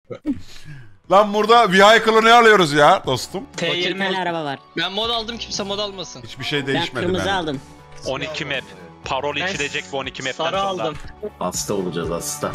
Lan burada vehicle'ı ne alıyoruz ya dostum? Bir tane T20 araba var. ben mod aldım, kimse mod almasın. Hiçbir şey Ben değişmedi. kırmızı aldım. 12 map. Parol Ben içilecek bu 12 map'ten sarı sonra. aldım. Hasta olacağız hasta.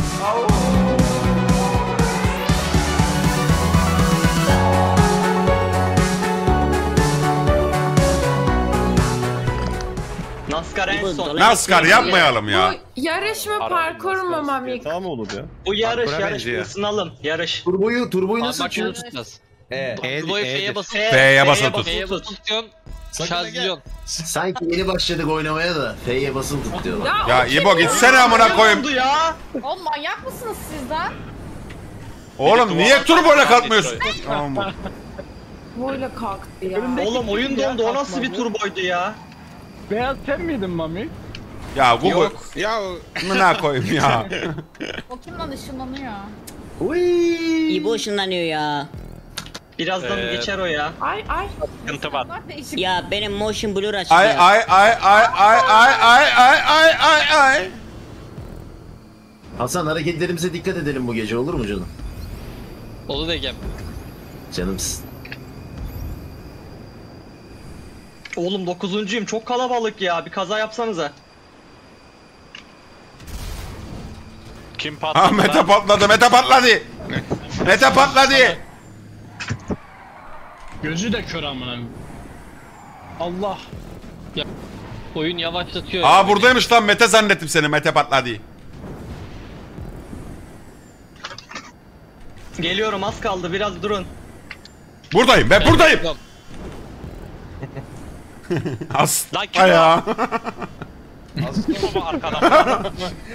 NASCAR en son. NASCAR yapmayalım ya. Yarış mı parkur mu Mami? Tamam olur ya. Bu yarış Parkura yarış benziyor. ısınalım yarış. Turboyu nasıl Bak şunu açıyoruz? tutacağız. E'dir. Turboyu F'ye basıp F'ye basılı tut. F'ye basılı tutuyorsun. Şarjlıyorsun. Sanki yeni başladık oynamaya da F'ye basılı tut diyorlar. Ya İbo gitsene amına koyayım. oldu ya? Oğlum manyak mısınız siz lan? Oğlum niye turboyla kalkmıyorsun? Tamam. Böyle kalktı ya. Oğlum oyun dondu, o nasıl bir turboydu ya? Beyaz sen miydin Mami? Ya Google. Yok. Ya Ne koyayım ya. O kim lan ışınlanıyor? Uy. İbo ışınlanıyor ya. Birazdan geçer o ya. Ay. sıkıntı var. Bak değişik. Ya benim motion blur açık Ay ya. ay. Hasan hareketlerimize dikkat edelim bu gece olur mu canım? Olur Egem. Canımsın. Oğlum 9'uncuyum, çok kalabalık ya, bir kaza yapsanıza. Kim Ha patladı? Mete patladı. Mete patladı. Gözü de kör amına. Allah. Oyun yavaşlatıyor. Aa buradaymış lan Mete zannettim seni. Mete patladı. Geliyorum, az kaldı, biraz durun. Buradayım ben buradayım. Lan kim Hasta ya. Baba arkadan.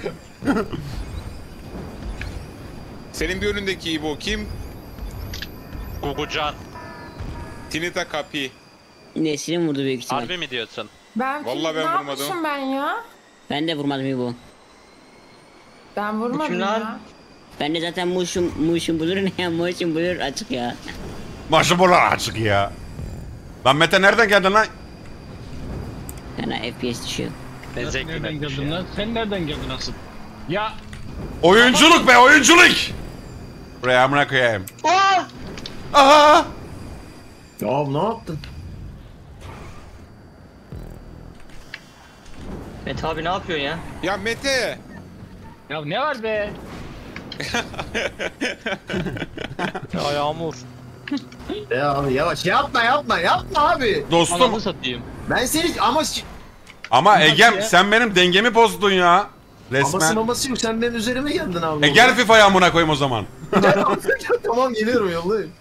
Senin bir önündeki İbo kim? Gugucan. Tinita Kapi. Nesrin vurdu büyük ihtimal. Harbi mi diyorsun? Ben Vallahi ben ne vurmadım. yapmışım ben ya? Ben de vurmadım İbo. Ben vurmadım Kimler? ya. Ben de zaten motion blur ne ya? Motion blur açık ya. Maşı bolar açık ya. Lan Mete nereden geldin lan? Yani FPS düşüyor. Ne Nasıl zevkli nereden bir şey geldin ya. lan? Sen nereden geldin asıl? Ya Oyunculuk be oyunculuk. Buraya amına koyayım. Aa! Aha. Ya ne yaptın? Mete abi ne yapıyorsun ya? Ya Mete! ya ne var be? Ya Yağmur. Ya abi yavaş yapma abi. Dostum Ananı satayım. Ben seni ama Egem sen benim dengemi bozdun ya. aması Resmen. maması yok sen benim üzerime geldin abi. Gel FIFA'ya amına koyayım o zaman. Tamam geliyorum yollayayım.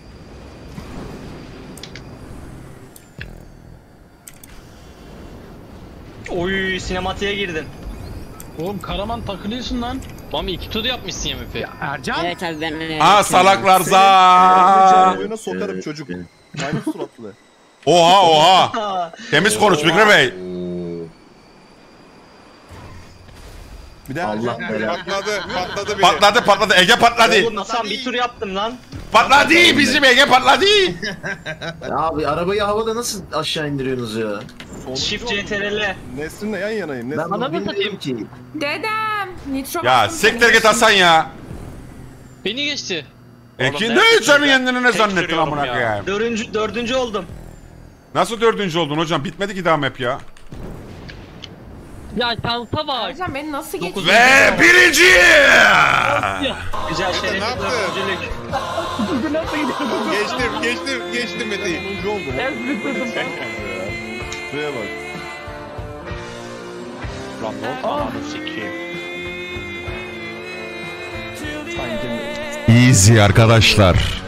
Oy, sinematiğe girdin. Oğlum Karaman takılıyorsun lan. Mami 2 tur yapmışsın MP. Ercan. Evet abi ben... Aa salaklar za. Oyuna sokarım çocuk. Maymun suratlı. Oha. Temiz konuş Fikri Bey. Bir daha Allah belanı. Patladı biri. Patladı. Ege patladı. Oğlum Hasan bir tur yaptım lan. Patladı bizim Ege patladı. Ya abi arabayı havada nasıl aşağı indiriyorsunuz ya? Shift CTRL. Nesrin'le yan yanayım. Ben bunu bilmiyorum ki. Dedem. Nitro Ya bastım siktir seni. git Hasan ya. Beni geçti. Ekin ne ne yapıyorsun senin ya? kendini ne Tek zannettin sürüyorum amına ya. koyayım. Dördüncü oldum. Nasıl dördüncü oldun hocam? Bitmedi ki daha map ya. Ya şansa bak. Hocam beni nasıl geçti? Ve birinci. Güzel şerefli yaptın? dördüncülük. Geçtim Mete'yi. Şuraya bak. Lan ne oldu? Ananı sikeyim. Easy arkadaşlar.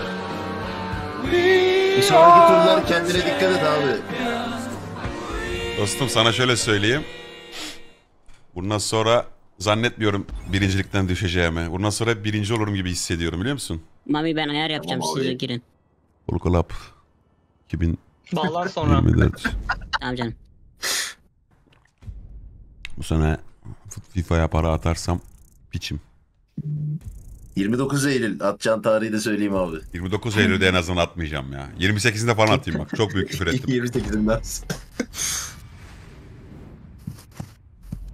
Bir sonraki turlar kendine dikkat et abi. Dostum sana şöyle söyleyeyim. Bundan sonra zannetmiyorum birincilikten düşeceğimi. Bundan sonra hep birinci olurum gibi hissediyorum biliyor musun? Mami ben ayar yapacağım Tamam siz de abi. girin. Full Club 2024. Bağlar sonra. Tamam canım. Bu sene FIFA'ya para atarsam piçim. 29 Eylül atacağın tarihi de söyleyeyim abi. 29 Eylül'de en azından atmayacağım ya. 28'inde falan atayım bak. Çok büyük küfür ettim. 28'inden.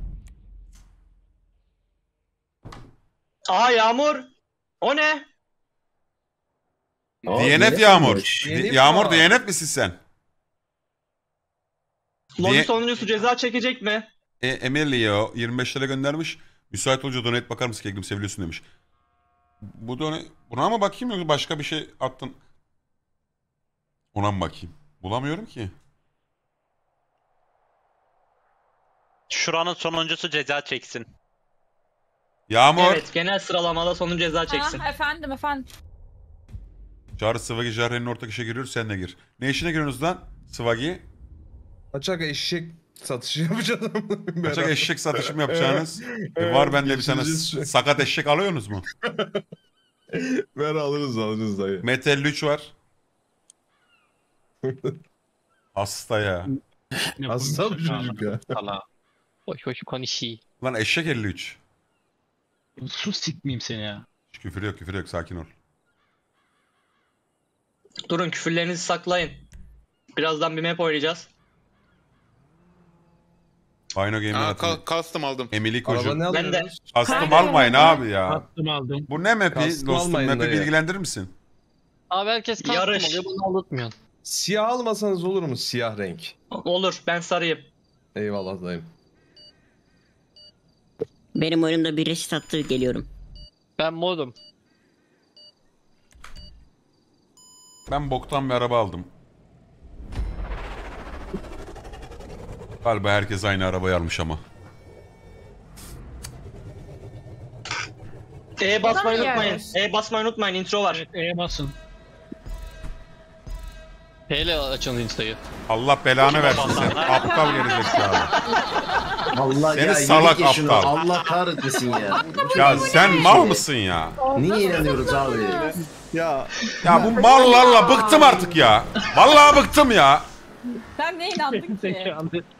Aa Yağmur. O ne? DNF Yağmur. DNF Yağmur var. DNF misin sen? Loji Diye- sonuncusu ceza çekecek mi? Emilio 25 lira göndermiş. Müsait olunca donate bakar mısın Keglim seviyorsun demiş. Buna mı bakayım yoksa başka bir şey attın? Ona mı bakayım? Bulamıyorum ki. Şuranın sonuncusu ceza çeksin. Yağmur. Evet, genel sıralamada sonuncu ceza çeksin. Efendim. Çağrı Sıvagi Jarren'in ortak işe giriyor sen de gir. Ne işine giriyorsunuz lan Sıvagi? Kaçak eşek satışı yapacağız. Kaçak eşek satışı mı yapacağınız? Var bende bir tane geçireceğiz. sakat eşek alıyorsunuz mu? Ver alırız dayı. Metal 3 var. Hasta ya. Hasta bir çocuk ya. Hoş konuşuyor. Lan eşek 53. Sus sikmeyeyim seni ya. Hiç küfür yok sakin ol. Durun, küfürlerinizi saklayın. Birazdan bir map oynayacağız. Final Game'den Aa, atın. custom aldım. Emily Araba Kocu. ne Ben de- alıyoruz? Custom almayın abi ya. Attım aldım. Bu ne map'i? Custom Dostum almayın map'i dayı. bilgilendirir misin? Abi herkes custom Yarış. alıyor, bunu unutmuyorsun. Siyah almasanız olur mu? Siyah renk. Olur, ben sarayım. Eyvallah dayım. Benim oyunumda bir resit attı, geliyorum. Ben modum. Ben boktan bir araba aldım. Galiba herkes aynı arabayı almış ama. E basmayı Oradan mı unutmayın. gelmiş? E basmayı unutmayın, intro var. basın. Hele açın insta'yı. Allah belanı versin sen. Aptal gerizekalı. Allah Seni ya salak yedik ya şunu. aptal. Allah kahretmesin ya. Ya sen mal mısın ya? Niye inanıyoruz abi? Ya Ya bu mallarla bıktım artık ya. Vallahi bıktım ya. Sen ne inandın ki?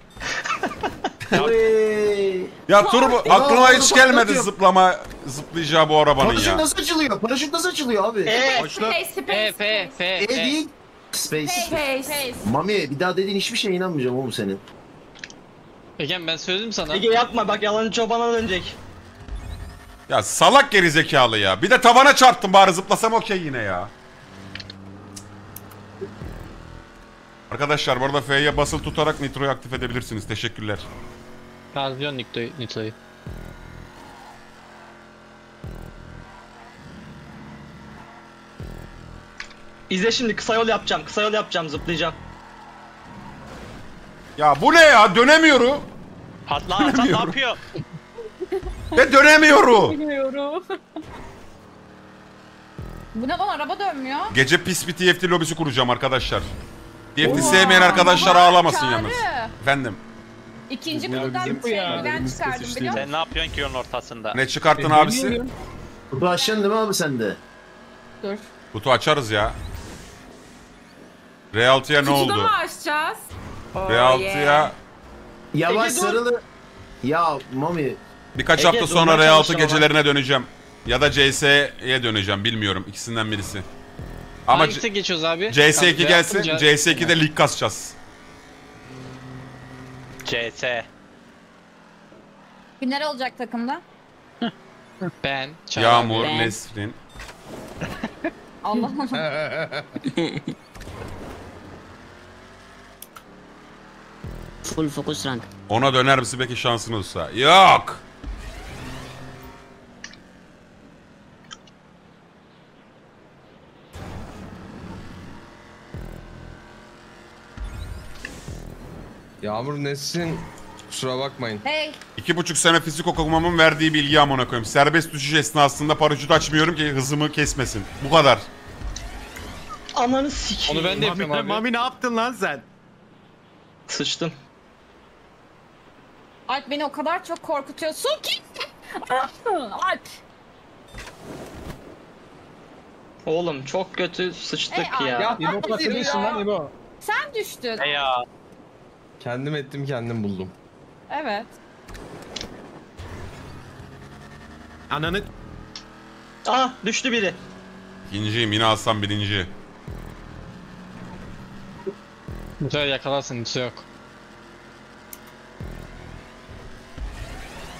Oy. Ya turbo aklıma hiç gelmedi patlatıyor. zıplayacağı bu arabanın Paraşüt ya. nasıl açılıyor? Paraşüt nasıl açılıyor abi? Space. Değil. Space. Space. Mami bir daha dediğin hiçbir şeye inanmayacağım oğlum senin. Egen ben söyledim sana. Ege yapma, bak yalanın çobana dönecek. Ya salak gerizekalı ya. Bir de tavana çarptım, bari zıplasam okey yine ya. Arkadaşlar bu arada F'ye basılı tutarak Nitro'yu aktif edebilirsiniz. Teşekkürler. Gazlıyor Nito'yu. İzle şimdi, kısa yol yapacağım. Kısa yol yapacağım, zıplayacağım. Ya bu ne ya? Dönemiyorum. Patla Hasan ne yapıyor? Ve dönemiyorum. Bilmiyorum. Bu ne lan, araba dönmüyor. Gece pis bir TFT lobisi kuracağım arkadaşlar. TFT sevmeyen arkadaşlar ağlamasın Çağrı. yalnız. Efendim. İkinci kutudan şeyden çıkardım biliyor musun? Sen ne yapıyorsun ki yolun ortasında? Ne çıkarttın abisi? Kutu açacaksın değil mi abi sen de? Dur. Kutu açarız ya. R6'ya ne Kutuda oldu? mı açacağız? R6'ya Yavaş Ege, dur. sarılı. Ya Mami. birkaç Ege, hafta sonra durmaya R6 çalış ama. gecelerine döneceğim. Ya da CS'ye döneceğim, bilmiyorum. İkisinden birisi. Ama Hangisi geçiyoruz abi? CS2 Abi, gelsin, yapınca- CS2'de lig kasacağız. CS. Kimler olacak takımda? Ben. Çağrı Yağmur, abi. Ben. Nesrin. Allah'ım. Full focus rank. Ona döner misin peki şansın olsa? Yok. Yağmur Nesin kusura bakmayın. Hey. 2,5 sene fizik okumamın verdiği bilgi amına koyayım. Serbest düşüş esnasında paraşüt açmıyorum ki hızımı kesmesin. Bu kadar. Ananı sikeyim. Onu ben de yapıyorum abi. ne yaptın lan sen? Sıçtım. Alp beni o kadar çok korkutuyorsun ki. Alp. Oğlum çok kötü sıçtık Ey ya. abi, İbo kaçırıyorsun lan İbo. Sen düştün. Ya. Kendim ettim kendim buldum. Evet. Ananı... Ah, düştü biri. İkinciyim, yine alsam birinci. Nito'yu yakalarsın, Nito yok.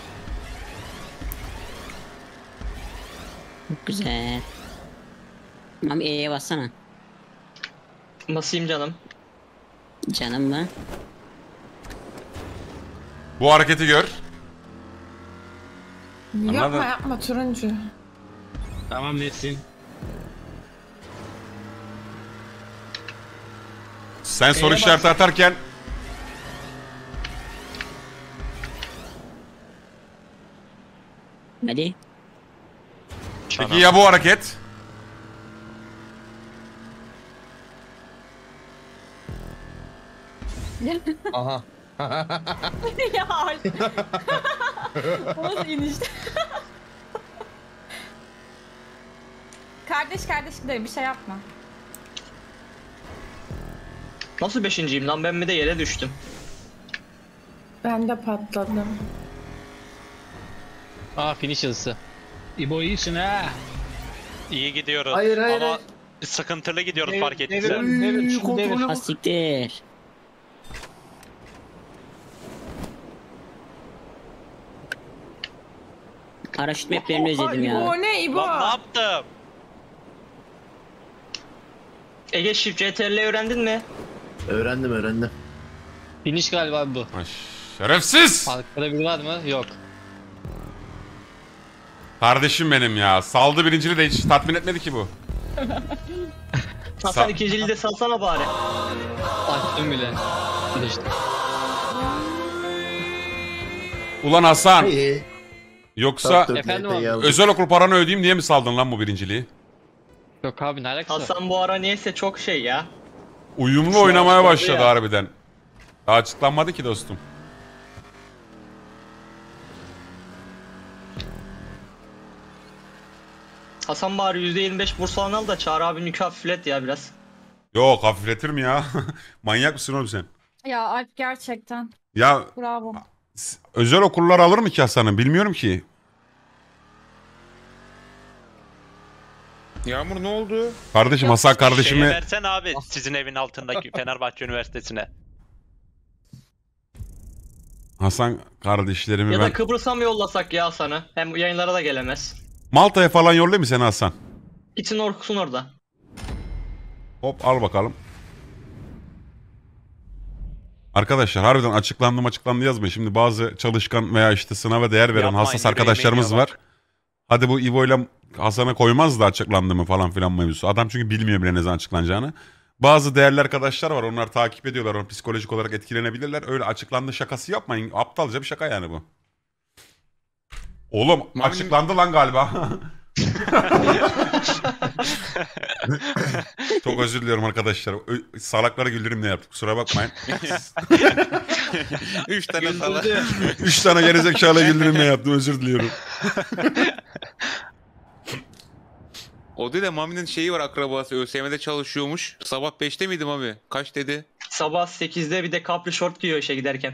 Güzel. Mami E'ye bassana. Basayım canım. Canım mı? Bu hareketi gör. Yapma Anladın? yapma turuncu. Tamam Nesin. Sen soru işareti atarken Hadi. peki ya bu hareket? Aha. Ya Bu nasıl iniş? Kardeş gidelim bir şey yapma. Nasıl beşinciyim lan, ben bir de yere düştüm. Ben de patladım. Aa finish hızı. İbo iyisin ha. İyi gidiyoruz. Hayır, hayır, Ama hayır. sıkıntılı gidiyoruz Devir, fark ettiysen. Üy, kontrolü bak. Asiktir. Paraşüt maplerini özledim ya. İbo ne İbo? Lan ne yaptım? Ege Shift CTRL öğrendin mi? Öğrendim. Finish galiba bu. Ay, şerefsiz! Arkada biri var mı? Yok. Kardeşim benim ya. Saldı birinciliği de hiç tatmin etmedi ki bu. Hasan Sa- ikinciliği de salsana bari. Açtım bile. Finish'te. Ulan Hasan. İyi. Yoksa Efendim abi? özel okul paranı ödeyeyim diye mi saldın lan bu birinciliği? Yok abi ne alakası var? Hasan bu ara niyeyse çok şey ya. Uyumlu Şu an oynamaya sordu başladı ya. harbiden. Daha açıklanmadı ki dostum. Hasan bari %25 burs falan al da Çağrı abi hafiflet ya biraz. Yok hafifletir mi ya? Manyak mısın oğlum sen? Ya Alp gerçekten. Ya Bravo. özel okullar alır mı ki Hasan'ın? Bilmiyorum ki. Yağmur ne oldu? Kardeşim Hasan Şeye kardeşimi... versen abi sizin evin altındaki Fenerbahçe Üniversitesi'ne. Hasan kardeşlerimi Ya ben... da Kıbrıs'a mı yollasak ya Hasan'ı? Hem yayınlara da gelemez. Malta'ya falan yollayayım mı seni Hasan? Gitsin okusun orada. Hop al bakalım. Arkadaşlar harbiden açıklandı yazmayın. Şimdi bazı çalışkan veya işte sınava değer veren Yapmayın, hassas yüreğime arkadaşlarımız iniyor var. Hadi bu İvo'yla Hasan'a koymaz da açıklandı mı falan filan mevzusu. Adam çünkü bilmiyor bile ne zaman açıklanacağını. Bazı değerli arkadaşlar var. Onlar takip ediyorlar. Onu psikolojik olarak etkilenebilirler. Öyle açıklandı şakası yapmayın. Aptalca bir şaka yani bu. Oğlum açıklandı lan galiba. Çok özür diliyorum arkadaşlar. Salaklara güldürüm ne yaptık kusura bakmayın. 3 tane sana. 3 tane gerizekalı güldürüm ne yaptım özür diliyorum. O değil de Mami'nin şeyi var, akrabası ÖSYM'de çalışıyormuş. Sabah 5'te miydi Mami? Kaç dedi? Sabah 8'de bir de kapri şort giyiyor işe giderken.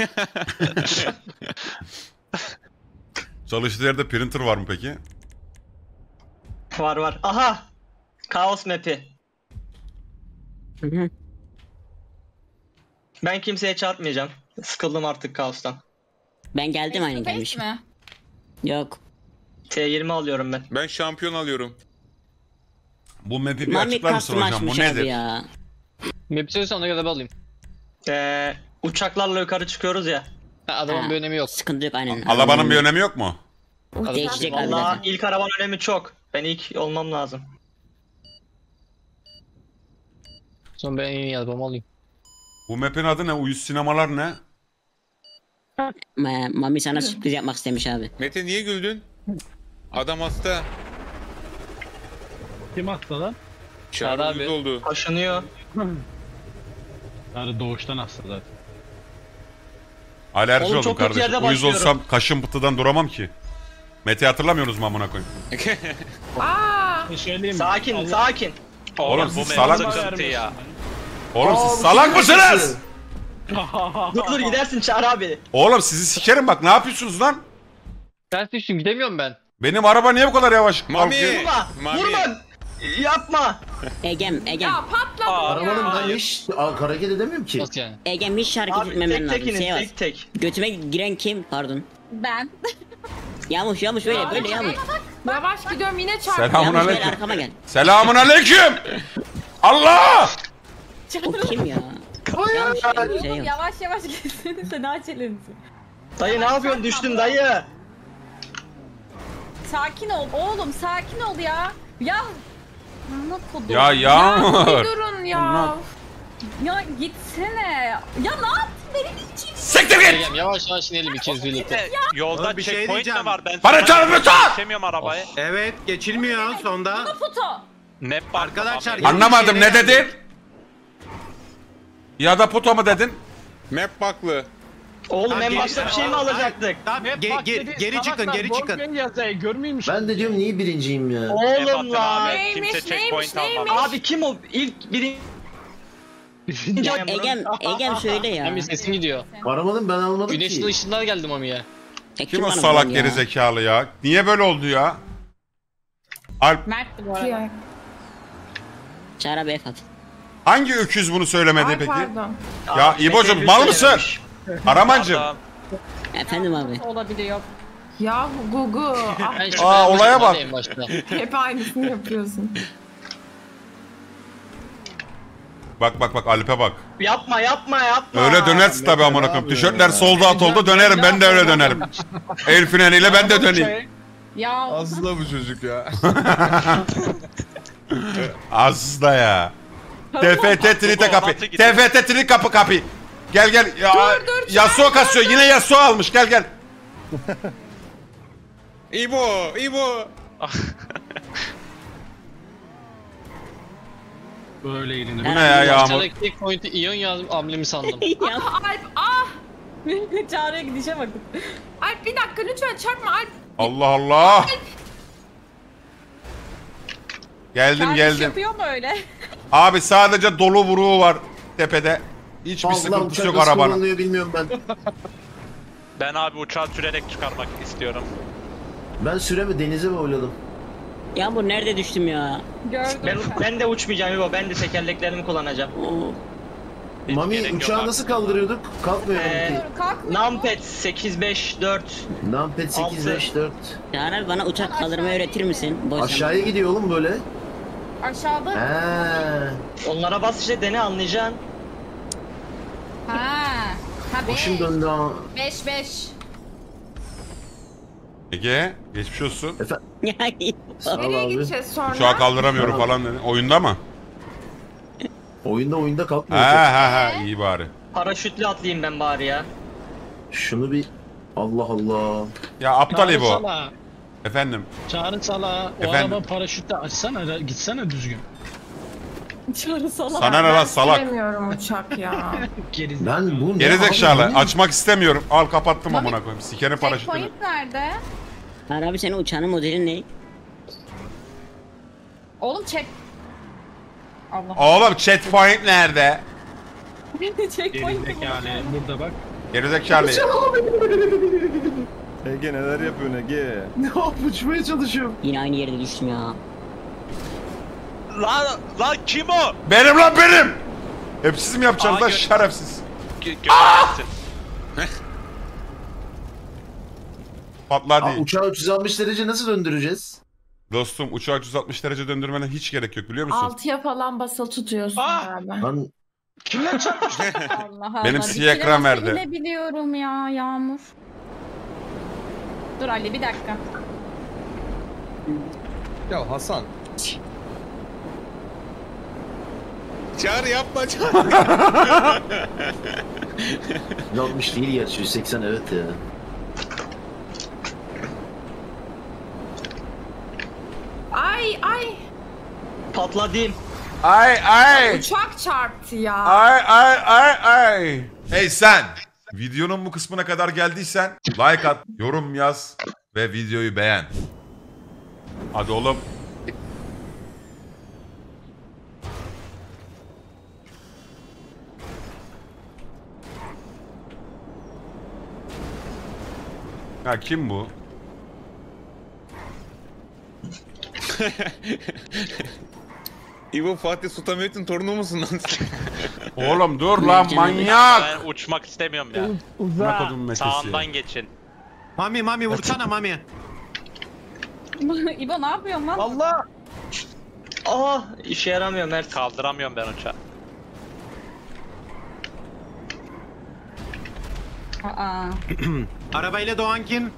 Çalıştığı yerde printer var mı peki? Var. Aha! Kaos map'i. Hı hı. Ben kimseye çarpmayacağım. Sıkıldım artık kaostan. Ben geldim aynen Face gelmişim. mi? Yok. T20 alıyorum ben. Ben şampiyon alıyorum. Bu map'i bir Mami açıklar mısın custom hocam? Bu açmış abi nedir? ya. Map söylesen ona göre alayım. Uçaklarla yukarı çıkıyoruz ya. Ha, adamın Ha, bir önemi yok. Sıkıntı yok aynen. Alabanın bir önemi yok mu? Değişecek abi Valla zaten. ilk arabanın önemi çok. Ben ilk olmam lazım. Sonra ben en iyi arabamı alayım. Bu map'in adı ne? Uyuz sinemalar ne? Mami sana sürpriz yapmak istemiş abi. Mete niye güldün? Adam hasta. Kim hasta lan? Çağrı Çağrı abi. uyuz oldu. Kaşınıyor. Yani doğuştan hasta zaten. Alerji Oğlum oldum çok kötü kardeşim. yerde Uyuz başlıyorum. olsam kaşım pıtıdan duramam ki. Mete hatırlamıyorsunuz mu amına koyayım? Sakin. Oğlum bu siz salak mevzu mısınız? sıkıntı ya. Oğlum Aa, siz bu salak kim mısınız? acısı? Dur gidersin Çağrı abi. Oğlum sizi sikerim bak ne yapıyorsunuz lan? Ters düştüm gidemiyorum ben. Benim araba niye bu kadar yavaş Mami! kalkıyor? Vurma. Mami. Vurma. Yapma. Egem. Ya patladı Arabanın ya. ben hiç hareket edemiyorum ki. Nasıl yani? Egem hiç hareket Abi etmemen tek lazım. tekiniz Şey var. tek. Götüme giren kim? Pardon. Ben. Yamuş böyle yamuş. Yavaş gidiyorum yine çarptım. Selamun Yamuş böyle aleyküm. arkama gel. Selamun aleyküm. Allah! O kim ya? Yamuş şey yok. Yavaş yavaş gitsene daha çelenizi. Dayı ne yapıyorsun? Düştün dayı. Sakin ol oğlum sakin ol ya. Ya. Ana kodum. Ya Yağmur. Ya bir durun ya. Ya gitsene. Ya ne yaptın benim için? Siktir git. Erdem yavaş yavaş inelim ikimiz birlikte. Yolda Oğlum bir şey checkpoint diyeceğim. mi var? Ben Bana çarpma! geçemiyorum arabayı. Evet geçilmiyor sonda. Puto. Ne var? Arkadaşlar, Abi? ya- Anlamadım ne dedin? Ya da puto mu dedin? Map baklı. Oğlum en Abi, başta bir şey mi alacaktık? Tamam geri çıkın geri çıkın. Ben de diyorum niye birinciyim ya? Ne Oğlum baktın lan. abi? Neymiş, Kimse neymiş, checkpoint neymiş? almadı. Abi kim o ilk birinci? Ya Egem söyle ya. Mami sesin gidiyor. Aramadım ben almadım Güneşli ki. ışınlar geldi Mami'ye. Kim o bana salak bunu ya? geri zekalı ya? Niye böyle oldu ya? Alp Mert'ti bu arada. Çağrı abi F at. hangi öküz bunu söylemedi Ay peki? pardon. Ya İbo'cum mal mısın? Aramancım. Adam- Efendim abi. Olabiliyor. Ya Gugu. Ah, Ben şimdi olaya bak. en başta. hep aynısını yapıyorsun. Bak Alp'e bak. Yapma. Öyle dönersin tabi amına koyayım. Tişörtler solda at oldu dönerim ben de öyle dönerim. El freniyle ben de döneyim. Ya Asla bu çocuk ya. Az da ya. TFT trite kapı. Nasıl gidiyor? TFT trite kapı. Gel. Ya, Yasuo kasıyor. Yine Yasuo almış. Gel. İbo. Böyle eğlenir. Bu ne ya Yağmur? Aşağıdaki tek point'i iyon yazdım amblemi sandım. Ya Alp ah. Çağrı'ya gidişe bakın. Alp bir dakika lütfen çarpma Alp. Allah. Geldim. Yapıyor mu öyle? Abi sadece dolu vuruğu var tepede. Hiçbir Allah sıkıntısı uçak yok nasıl arabanın. kullanılıyor bilmiyorum ben. Ben abi uçağı sürerek çıkarmak istiyorum. Ben süremi denize mi oyladım? Yağmur nerede düştüm ya? Gördüm. Ben de uçmayacağım İbo. Ben de tekerleklerimi kullanacağım. Oo. Hiç Mami gerek yok uçağı abi. nasıl kaldırıyorduk? Kalkmıyor ki. Kalkmıyor. Numpad 854. Numpad 854. Çağrı abi bana uçak kaldırmayı öğretir misin? Boş Aşağıya gidiyor oğlum böyle. Aşağıda. He. Onlara bas işte dene anlayacaksın. Ha Başım 5. döndü ha. 5. Ege geçmiş olsun. zaman. Sağ ol Nereye abi. gideceğiz sonra? Uçağı kaldıramıyorum Tamam. falan dedi. Oyunda mı? Oyunda kalkmıyor. Ha iyi bari. Paraşütle atlayayım ben bari ya. Şunu bir... Allah Allah. Ya aptal İbo. Efendim. Çağrı sala. O Efendim? araba paraşütle açsana gitsene düzgün. Çağrı salak. Sana ne lan salak. Bilmiyorum uçak ya. Ben bu ne Gerizekalı. abi, bu ne? Açmak istemiyorum. Al kapattım amına koyayım. Sikerim paraşütünü. Checkpoint nerede? Çağrı abi senin uçağının modeli ne? Oğlum check. Allah. Oğlum chat point nerede? Checkpoint mi? Yani burada bak. Gerizekalı. Ege neler yapıyorsun Ege? Ne yapıp uçmaya çalışıyorum. Yine aynı yerde düştüm ya. Lan kim o? Benim lan benim. Hep siz mi yapacaksınız Aa, lan şerefsiz? Göremezsin. Patladı. Aa, uçağı 360 derece nasıl döndüreceğiz? Dostum uçağı 360 derece döndürmene hiç gerek yok biliyor musun? 6'ya falan basılı tutuyorsun abi. Lan Allah Allah. Benim Bir siyah kere ekran nasıl verdi. inebiliyorum ya Yağmur. Dur Ali bir dakika. Ya Hasan. Çağrı yapma. 160 değil gerçi 180 evet ya. Ay Patladım. Ay. uçak çarptı ya. Ay. Hey sen. Videonun bu kısmına kadar geldiysen like at, yorum yaz ve videoyu beğen. Hadi oğlum. Ya kim bu? İbo Fatih Sultan Mehmet'in torunu musun lan? Oğlum dur lan manyak. Ben uçmak istemiyorum ya. Ne kodum metesi. Sağından geçin. Mami vursana Mami. İbo ne yapıyorsun lan? Allah! Aa işe yaramıyor Mert. Kaldıramıyorum ben uçağı. Aa. Arabayla doğan kim?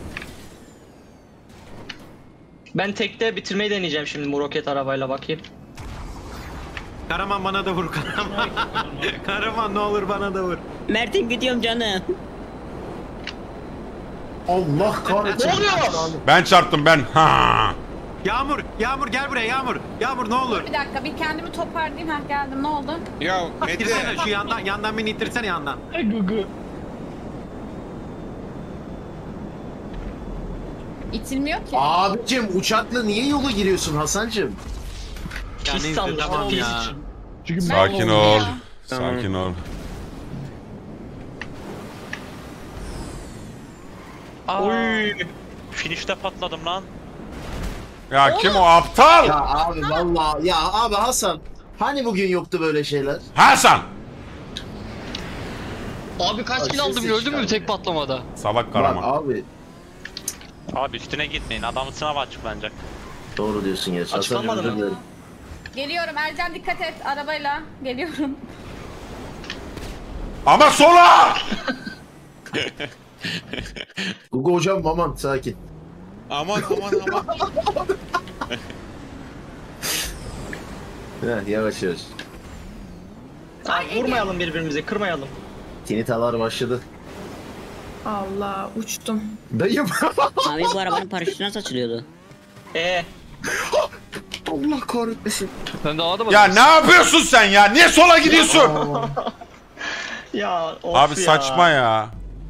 Ben tekte bitirmeyi deneyeceğim şimdi bu roket arabayla bakayım. Karaman bana da vur Karaman. Karaman ne olur bana da vur. Mert'im gidiyorum canım. Allah kahretsin. Ne oluyor? Ben çarptım ben. Ha. Yağmur, Yağmur gel buraya Yağmur. Yağmur ne olur. Bir dakika bir kendimi toparlayayım. Ha geldim ne oldu? Ya Mete. İttirsene şu yandan beni ittirsene yandan. Gugu. İtilmiyor ki. Abicim uçakla niye yola giriyorsun Hasancığım? Yani Pis sandım. tamam Pis. ya. Çünkü Sakin oldu ol. ya. Sakin ol. Oy. Finişte patladım lan. Ya kim o aptal? Ya abi vallahi ya abi Hasan. Hani bugün yoktu böyle şeyler? Hasan. Abi kaç kill aldım gördün mü tek patlamada? Salak Bak Karaman. abi Abi üstüne gitmeyin. Adamın sınavı açıklanacak. doğru diyorsun ya. Hasancığım Açıklanmadı özür mı? dilerim. Geliyorum Ercan dikkat et arabayla. Geliyorum. Ama sola! Gugu hocam aman sakin. Aman. Heh, yavaş yavaş. Abi, vurmayalım birbirimizi, kırmayalım. Tinitalar başladı. Allah uçtum. Dayım. Abi bu arabanın paraşütü nasıl açılıyordu? Allah kahretmesin. Ben daha da Ya ne yapıyorsun sen ya? Niye sola gidiyorsun? Ya of Abi ya. saçma ya.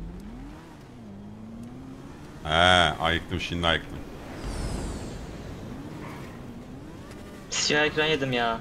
Ayıktım şimdi ayıktım. Siyah ekran yedim ya.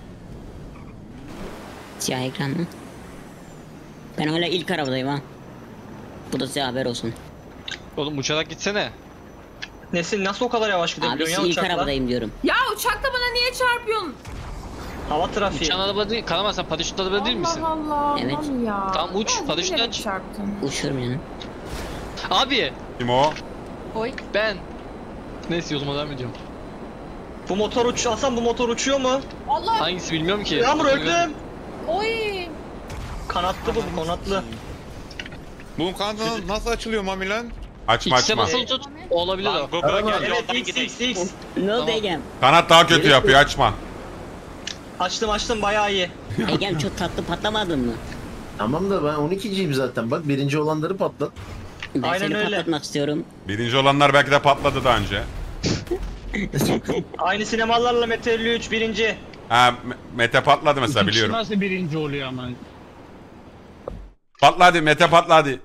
Siyah ekran mı? Ben hala ilk arabadayım ha. Bu da size haber olsun. Oğlum uçarak gitsene. Nesin nasıl o kadar yavaş Abi gidebiliyorsun size ya ilk uçakla? arabadayım diyorum. Ya uçakla bana niye çarpıyorsun? Hava trafiği. Uçan araba değil. Karaman sen paraşüt araba değil misin? Allah Allah. Evet. aman ya. Tamam, uç, Ben paraşütten bilerek çık. çarptım. Uçuyorum yani. Abi Kim o? Oy. ben. Neyse yoluma devam ediyorum. Bu motor Hasan bu motor uçuyor mu? Allah. Hangisi bilmiyorum ki. Yağmur öldüm. Oy. Kanatlı bu kanatlı. Bunun kanalı nasıl açılıyor Mami lan? Açma X'e açma. basılı tut. O olabilir Lan o. Google gel Evet yoldan X gidelim. X X. Ne oldu Tamam. Egem? Kanat daha kötü yapıyor açma. Açtım bayağı iyi. Egem çok tatlı patlamadın mı? Tamam da ben 12'ciyim zaten. Bak birinci olanları patlat. Ben Aynen seni öyle. patlatmak istiyorum. Birinci olanlar belki de patladı daha önce. Aynı sinemalarla Mete 53 birinci. Mete patladı mesela İki kişi biliyorum. nasıl birinci oluyor ama. Patladı Mete patladı.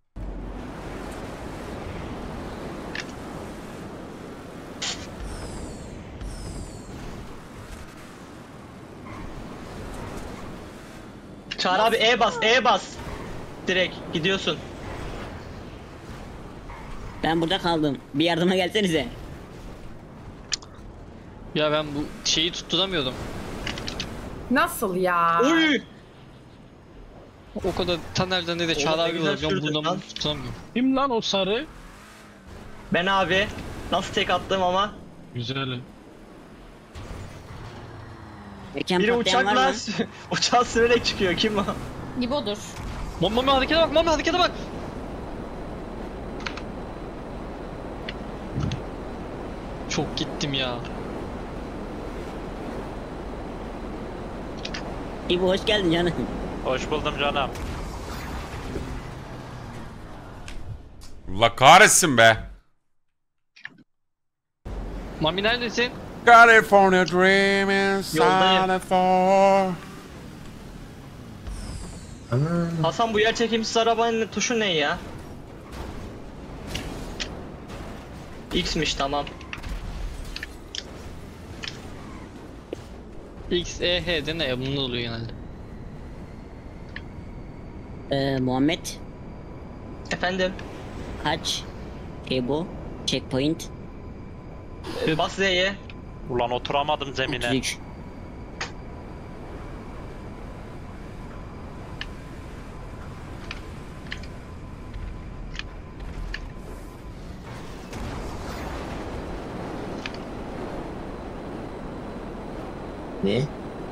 Çağrı abi E bas. Direkt gidiyorsun. Ben burada kaldım. Bir yardıma gelsenize. Ya ben bu şeyi tutturamıyordum. Nasıl ya? Uy! O kadar Taner'den de Oğlum, Çağrı ne abi güzel olacağım sürdün buradan lan. tutamıyorum. Kim lan o sarı? Ben abi. Nasıl tek attım ama. Güzel. Egem Biri patlayan var uçakla mı? uçağı sürerek çıkıyor. Kim o? İbo'dur. Mami harekete bak, Mami harekete bak. Çok gittim ya. İbo hoş geldin canım. Hoş buldum canım. Allah kahretsin be. Mami neredesin? California dream is Yoldayım. silent for. Hasan bu yer çekimsiz arabanın tuşu ne ya? X'miş tamam. X, E, H de ne ya? Bunda oluyor genelde. Muhammed Efendim. kaç? Bu. Checkpoint. Bas Z'ye. Ulan oturamadım zemine. 33. Ne?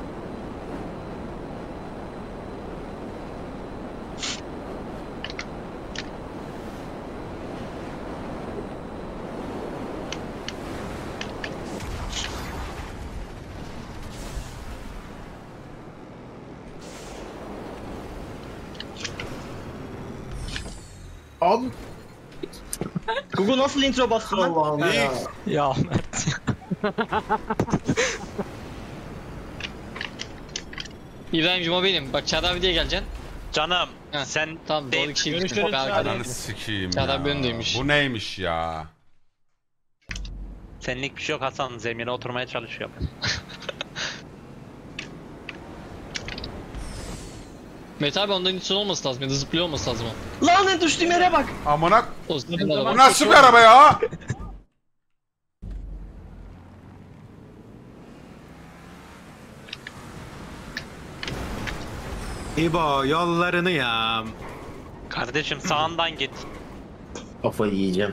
Abi Google nasıl intro bastı lan? Allah'ım ya. Ya İbrahim'cim o benim. Bak Çağrı abi diye geleceksin. Canım Heh, sen Tamam doğru kişiyi gittin. Bak abi. Ananı sikeyim Çağrı ya. abi önündeymiş. Bu neymiş ya? senlik bir şey yok Hasan, zemine oturmaya çalışıyorum. Mete abi ondan içsin olması lazım ya da zıplıyor olması lazım o. Lan ne düştüğüm yere bak. Amına O zaman bu nasıl bir araba ya? İbo yollarını ya. Kardeşim sağından git. Kafayı yiyeceğim.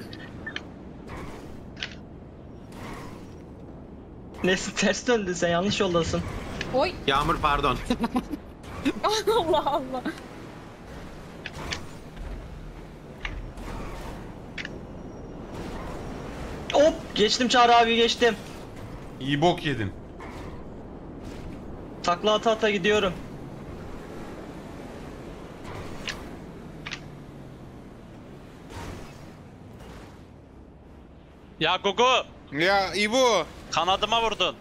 Nesi ters döndü, sen yanlış yoldasın. Oy. Yağmur pardon. Allah Allah. Hop geçtim, Çağrı abi geçtim. İyi bok yedin. Takla ata ata gidiyorum. Ya Gugu, Ya İbo. kanadıma vurdun.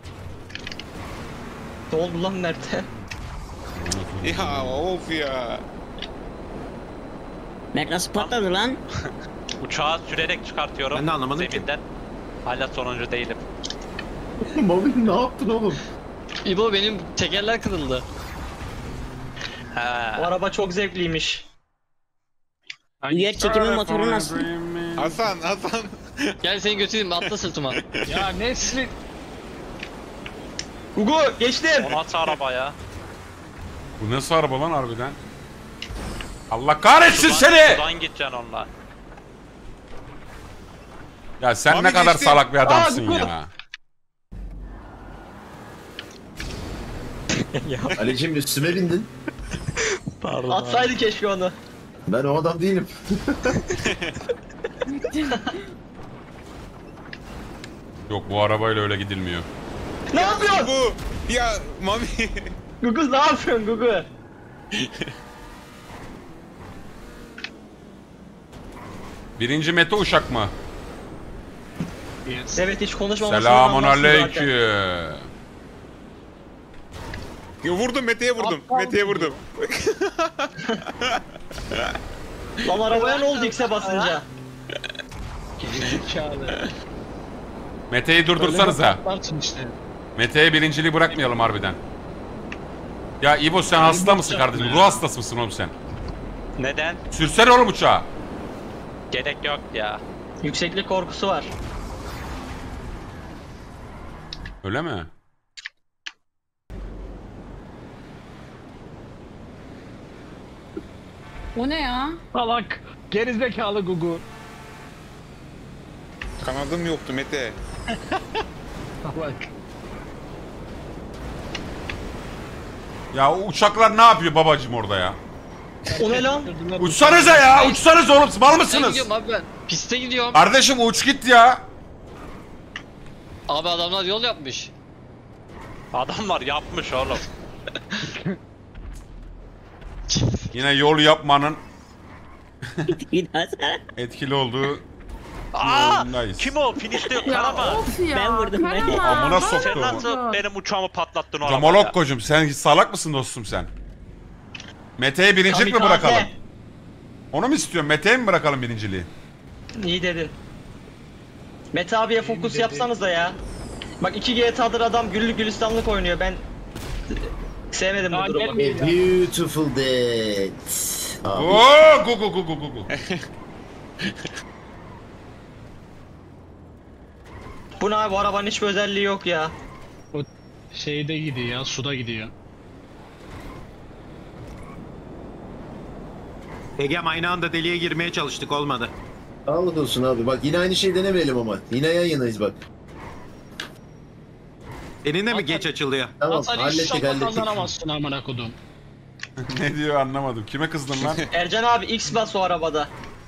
Ne oldu lan Mert'e? Ya of ya. Mert nasıl patladı lan? Uçağı sürerek çıkartıyorum. Ben de anlamadım ki. zeminden. Hala sonuncu değilim. Mami ne yaptın oğlum? İbo benim tekerler kırıldı. Bu He. araba çok zevkliymiş. Yer çekimi motoru nasıl? Hasan. Gel seni götüreyim atla sırtıma. Ya Nesli. Gugu geçtim. O nasıl araba ya? Bu nasıl araba lan harbiden? Allah kahretsin seni! Sudan gideceksin onunla. Ya sen Mami ne kadar geçti. salak bir adamsın Aa, ya. Ali'cim üstüme bindin. Atsaydı keşke onu. Ben o adam değilim. Yok bu arabayla öyle gidilmiyor. Ne yapıyorsun? Bu. Ya Mami. Gugu ne yapıyorsun Gugu? Birinci Mete Uşak mı? Evet, hiç konuşmamasından Selamun anlarsın zaten. aleyküm. Ya vurdum Mete'ye vurdum. Mete'ye vurdum. Lan arabaya ne oldu X'e basınca? Mete'yi durdursanıza. Varsın işte. Mete'ye birinciliği bırakmayalım harbiden. Ya İbo sen hasta mısın kardeşim? Ruh hastası mısın oğlum sen? Neden? Sürsene oğlum uçağı. Gerek yok ya. Yükseklik korkusu var. Öyle mi? O ne ya? Salak. Gerizekalı Gugu. Kanadım yoktu Mete. Salak. Ya o uçaklar ne yapıyor babacım orada ya? O ne lan? Uçsanıza ya! Uçsanız oğlum mal Ben mısınız? gidiyorum abi ben. Piste gidiyorum. Kardeşim uç git ya. Abi adamlar yol yapmış. Adamlar yapmış oğlum. Yine yol yapmanın Bir daha sana. etkili olduğu Aa! yolundayız. Kim o? Finişte yok Ya Karaman. of ya. Ben vurdum, ben. Karaman, Amına ben soktum. Sen nasıl vurdum. benim uçağımı patlattın o arabaya? Camolokko'cum sen hiç salak mısın dostum sen? Mete'ye birincilik mi Kamikaze. bırakalım? Onu mu istiyorsun? Mete'ye mi bırakalım birinciliği? İyi dedin. Mete abiye fokus yapsanıza ya. Bak 2 GTA'dır adam güllük gülistanlık oynuyor. Ben sevmedim bu durumu. A beautiful day. Abi. Oo, gu gu gu gu gu gu. Bu ne abi, bu arabanın hiçbir özelliği yok ya. Şeyde gidiyor ya, suda gidiyor. Egem aynı anda deliğe girmeye çalıştık olmadı. Sağlık olsun abi. Bak yine aynı şey denemeyelim ama. Yine yan yanayız bak. Senin de mi geç açılıyor? Tamam Hasan hallettik inşallah hallettik. kazanamazsın amına kodum. Ne diyor anlamadım. Kime kızdın lan? Ercan abi X bas o arabada.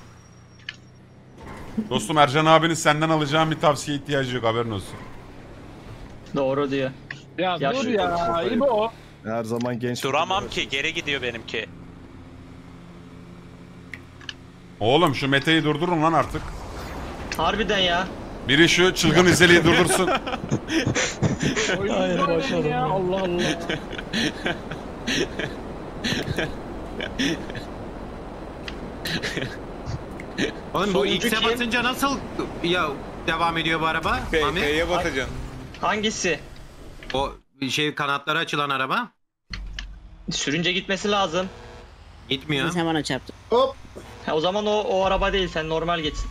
Dostum Ercan abinin senden alacağım bir tavsiye ihtiyacı yok, haberin olsun. Doğru diyor. Ya Ya dur şu- ya İbo. Her zaman genç. Duramam ki, geri gidiyor benimki. Oğlum şu Mete'yi durdurun lan artık. Harbiden ya. Biri şu çılgın izeliği durdursun. Hayır başladım ya Allah Allah. Oğlum bu Sonuncu X'e kim? basınca nasıl ya devam ediyor bu araba? Mami? F'ye basacaksın. Hangisi? O şey kanatları açılan araba Sürünce gitmesi lazım. gitmiyor. Sen bana çarptın. Hop. Ha, o zaman o araba değil, sen normal geçsin.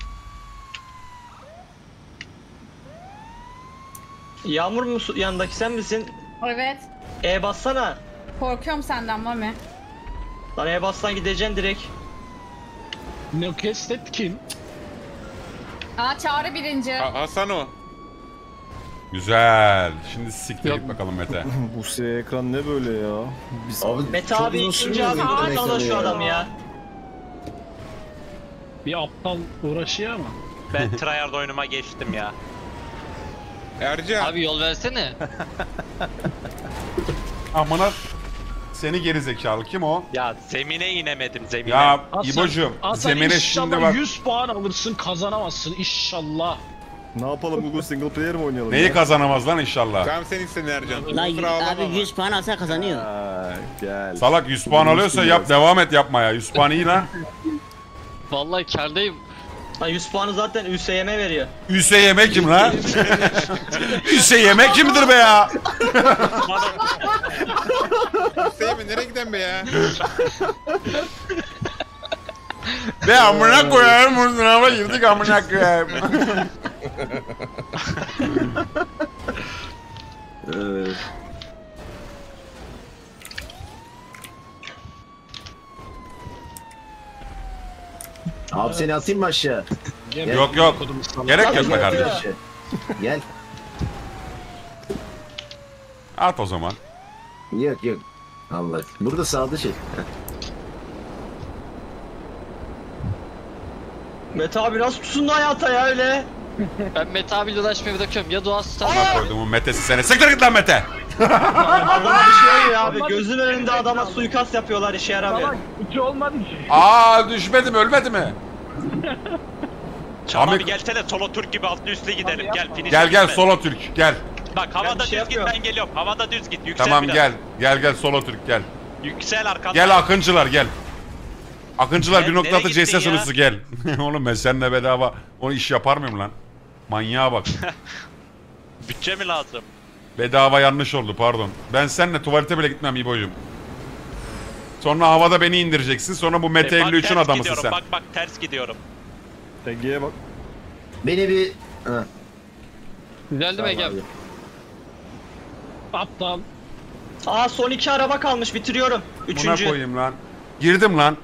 Yağmur mu yanındaki sen misin? Evet. E bassana. Korkuyorum senden Mami. Lan E bassan gideceksin direkt. Ne kestet kim? Aa Çağrı birinci. Hasan o. Güzel. Şimdi siktir Yok. git bakalım Mete. Bu şey ekran ne böyle ya? Biz... Abi Mete çok abi uzun ikinci sürmüyor abi mu bakın ekranı da şu adam ya. Bir aptal uğraşıyor ama. Ben tryhard oyunuma geçtim ya. Ercan. Abi yol versene. Amına seni geri zekalı. Kim o? Ya zemine inemedim, zemine. Ya Hasan- İbocuğum Hasan Zemire inşallah şimdi bak. 100 puan alırsın kazanamazsın inşallah. Ne yapalım Google single player mi oynayalım? Neyi ya? kazanamaz lan inşallah. Tamam sen istedin Ercan. Lan Kusura ağlama abi ama. 100 puan alsa kazanıyor. Ha, gel. Salak 100 puan alıyorsa yap, devam et yapmaya. 100 puan iyi lan. Vallahi kârdayım. Lan 100 puanı zaten ÜSYM veriyor. ÜSYM kim lan? ÜSYM kimdir be ya? Hüseyin nereye giden be ya? Be amına koyarım bu sınava girdik amına koyarım. Abi seni atayım mı aşağı? Yok yok. Gerek yok be Gel kardeşim. aşağı. Gel. At o zaman. Yok yok. Allah. Burada sağda şey. Mete abi nasıl tutundu hayata ya öyle? Ben Mete abiyle uğraşmayı bırakıyorum. Ya Doğan Star. Amına koyduğumun Mete'si seni. Siktir git lan Mete. Adama bir şey oluyor abi. Gözün önünde adama suikast yapıyorlar, işe yaramıyor. Hiç olmadı ki. Aa düşmedi mi ölmedi mi? Çağrı Ahmet- abi gelsene, solo Türk gibi altlı üstlü gidelim. Gel finish. Gel gel solo Türk gel. Bak havada Ben bir şey düz git, yapıyorum. ben geliyorum. Havada düz git, yüksel Tamam biraz. gel solo Türk gel. Yüksel arkadan. Gel Akıncılar gel. Akıncılar Nereye 1.6 gittin CS ya? sunucusu gel. Oğlum ben seninle bedava o iş yapar mıyım lan? Manyağa bak. Bütçe mi lazım? Bedava yanlış oldu pardon. Ben seninle tuvalete bile gitmem İbo'cum. Sonra havada beni indireceksin. Sonra bu Mete Bak 53'ün ters adamısın gidiyorum, sen. Bak ters gidiyorum. Ege'ye bak. Beni bir... Ha, Güzeldi mi tamam Ege? abi. Aptal. Aa son 2 araba kalmış, bitiriyorum. Buna 3. koyayım lan. Girdim lan.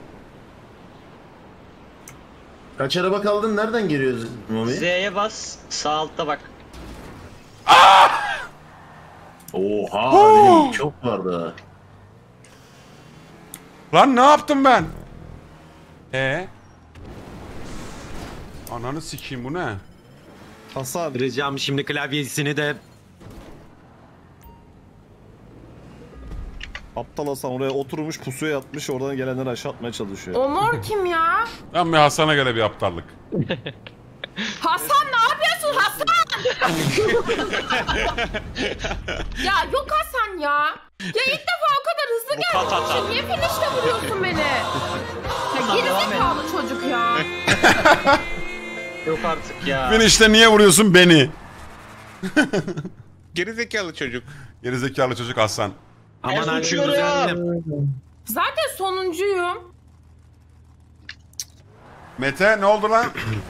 Kaç araba kaldın? Nereden giriyoruz Mami? Z'ye bas, sağ altta bak. Oha benim çok vardı. Lan ne yaptım ben? Ananı sikeyim bu ne? Hasan. Kıracağım şimdi klavyesini de. Aptal Hasan oraya oturmuş pusuya yatmış oradan gelenleri aşağı atmaya çalışıyor. O mor kim ya? Ben bir Hasan'a göre bir aptallık. Hasan ne yapıyorsun Hasan? Ya yok Hasan ya. Ya ilk defa o kadar hızlı Mukat hata. gelmişsin. Niye finişte vuruyorsun beni? Ya gerizekalı çocuk ya. Yok artık ya. Finişte niye vuruyorsun beni? Gerizekalı çocuk. Gerizekalı çocuk Hasan. Aman Ben abi uçuyorum. düzeldim. Zaten sonuncuyum. Mete ne oldu lan?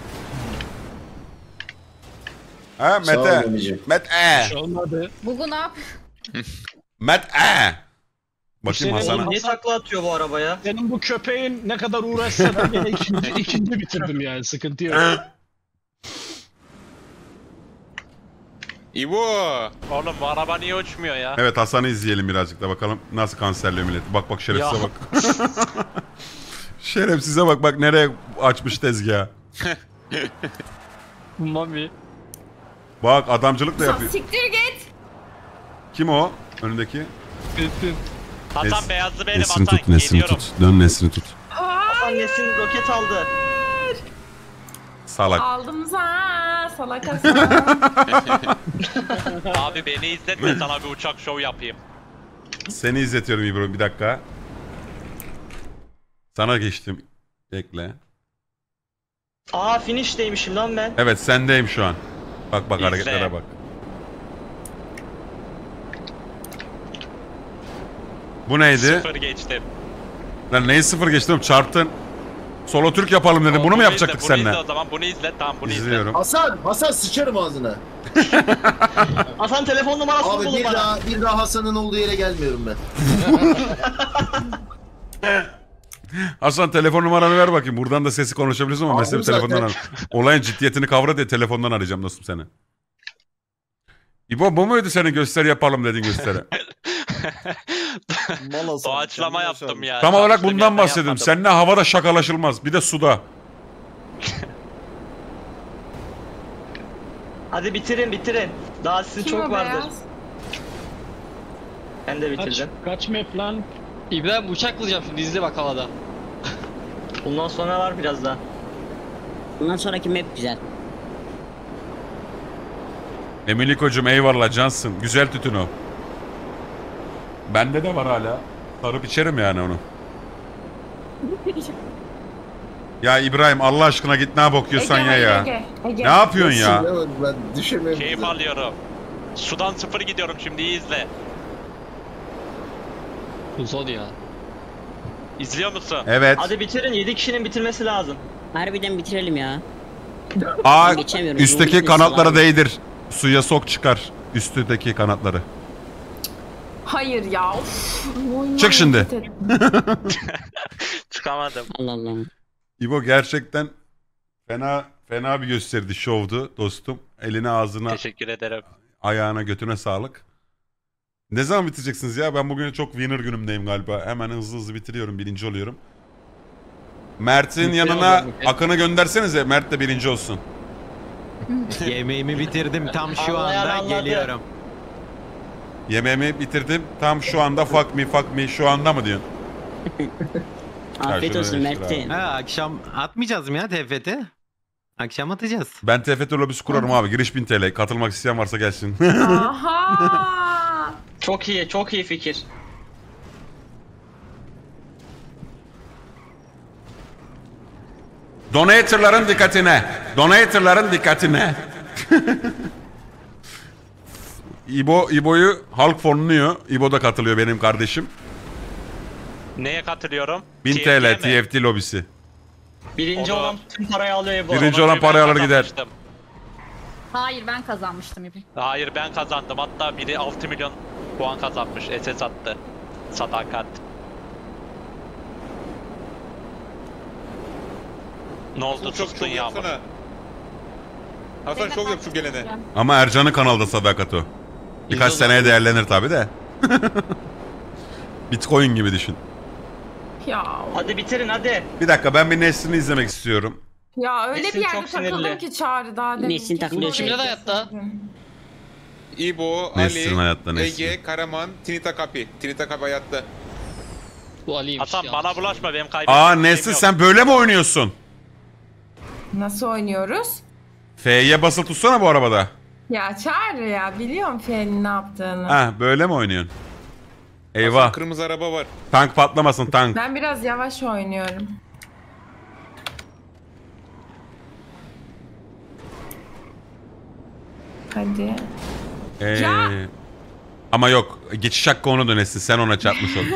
Ha Sağ ol Mete. Mami'ciğim. Mete. Olmadı. Bugün ne yap? Mete. Bakayım Senin- Hasan'a. Niye takla atıyor bu araba ya? Senin bu köpeğin ne kadar uğraşsa da yine ikinci bitirdim yani sıkıntı yok. İbo. Oğlum bu araba niye uçmuyor ya? Evet, Hasan'ı izleyelim birazcık da bakalım nasıl kanserliyor milleti. Bak bak şerefsize Ya. bak. Şerefsize bak bak nereye açmış tezgahı. Mami. Bak adamcılık da Sen yapıyor. siktir git. Kim o? Önündeki? Hasan Nes- beyazlı benim Nesrini Hasan. tut, Nesrini Geliyorum. tut. Dön Nesrini tut. Hasan Nesin roket aldı. Salak. Aldım sana salak Hasan. Abi beni izletme sana bir uçak şov yapayım. Seni izletiyorum İbrahim bir dakika. Sana geçtim. Bekle. Aa finish'teymişim lan ben. Evet sendeyim şu an. Bak bak İzle. hareketlere bak. Bu neydi? Sıfır geçtim. Lan neyi sıfır geçtim? Çarptın. Solo Türk yapalım dedim. Bunu mu yapacaktık izle, Bunu seninle? izle o zaman bunu izle tamam bunu izle. İzliyorum. Hasan sıçarım ağzına. Hasan telefon numarasını Abi bulun bir bana. daha Hasan'ın olduğu yere gelmiyorum ben. Hasan telefon numaranı ver bakayım. Buradan da sesi konuşabiliyorsun ama Aldım mesela telefondan zaten. ar. Olayın ciddiyetini kavra diye telefondan arayacağım dostum seni. İbo bu muydu senin gösteri yapalım dediğin gösteri? Mal Hasan. Doğaçlama kendini yaptım başardın. ya. Tam olarak Çalıştığım bundan yerden bahsediyorum. yapmadım. Seninle havada şakalaşılmaz. Bir de suda. Hadi bitirin. Daha sizin Kim çok o vardır. beyaz? Ben de bitirdim. Kaç map lan? İbrahim uçak kılacağım şimdi izle bak havada. Bundan sonra var biraz daha. Bundan sonraki map güzel. Emiliko'cum eyvallah cansın. Güzel tütün o. Bende de var hala. Sarıp içerim yani onu. Ya İbrahim Allah aşkına git ne bakıyorsan Ege, ya ya. Ege. Ne yapıyorsun ya? Nasıl Ben düşemiyorum. Keyif alıyorum. Sudan sıfır gidiyorum şimdi iyi izle. Uzun ya. İzliyor musun? Evet. Hadi bitirin 7 kişinin bitirmesi lazım. Harbiden bitirelim ya. Aa, Geçemiyorum. üstteki Yolun kanatlara üstüne değdir. Suya sok çıkar. Üstteki kanatları. Hayır ya. Of. Oyundan Çık şimdi. nefret ettim. Çıkamadım. Allah Allah. İbo gerçekten fena bir gösterdi, şovdu dostum. Eline ağzına Teşekkür ederim. ayağına götüne sağlık. Ne zaman bitireceksiniz ya? Ben bugün çok winner günümdeyim galiba. Hemen hızlı bitiriyorum. Birinci oluyorum. Mert'in yanına Akın'ı göndersenize. Mert de birinci olsun. Yemeğimi bitirdim tam şu Anlayan anda anladı. geliyorum. Yemeğimi bitirdim. Tam şu anda fuck me şu anda mı diyorsun? Afiyet şunu olsun değiştir Mert'in. Ha akşam atmayacağız mı ya TFT? Akşam atacağız. Ben TFT lobisi kurarım abi. Giriş 1000 TL. Katılmak isteyen varsa gelsin. Aha. Çok iyi fikir. Donator'ların dikkatine. Donator'ların dikkatine. İbo'yu halk fonluyor. İbo da katılıyor benim kardeşim. Neye katılıyorum? 1000 TFT'ye TL mi? TFT lobisi. Birinci Onu- olan tüm parayı alıyor bu. Birinci Onu olan ben parayı alır gider. kazanmıştım. Hayır ben kazanmıştım İbi. Hayır ben kazandım. Hatta biri 6 milyon puan kazanmış. SS attı. Sadakat. Ne oldu Çok sustun çok Yağmur? yapsana. Hasan şov yap şu gelene. Ama Ercan'ın kanalda sadakat o. Birkaç Biz o zaman- seneye değerlenir tabi de. Bitcoin gibi düşün. Ya. Hadi bitirin hadi. Bir dakika ben bir Nesrin'i izlemek istiyorum. Ya öyle Nesin bir yerde çok sinirli. takıldım ki Çağrı daha demin. Nesin takılıyor şimdi de hayatta. İbo, Nesrin Ali, hayatta, Nesrin. Ege, Karaman, Tinita Kapi. Tinita Kapi hayatta. Bu Ali'ymiş Hasan ya. bana bulaşma benim kaybettiğim Aa şeyim Nesrin yok. sen böyle mi oynuyorsun? Nasıl oynuyoruz? F'ye basılı tutsana bu arabada. Ya Çağrı ya biliyorum F'nin ne yaptığını. Ha böyle mi oynuyorsun? Hasan, Eyvah. kırmızı araba var. Tank patlamasın tank. Ben biraz yavaş oynuyorum. Hadi. Ya! Ama yok. Geçiş hakkı ona dönesin. Sen ona çarpmış oldun.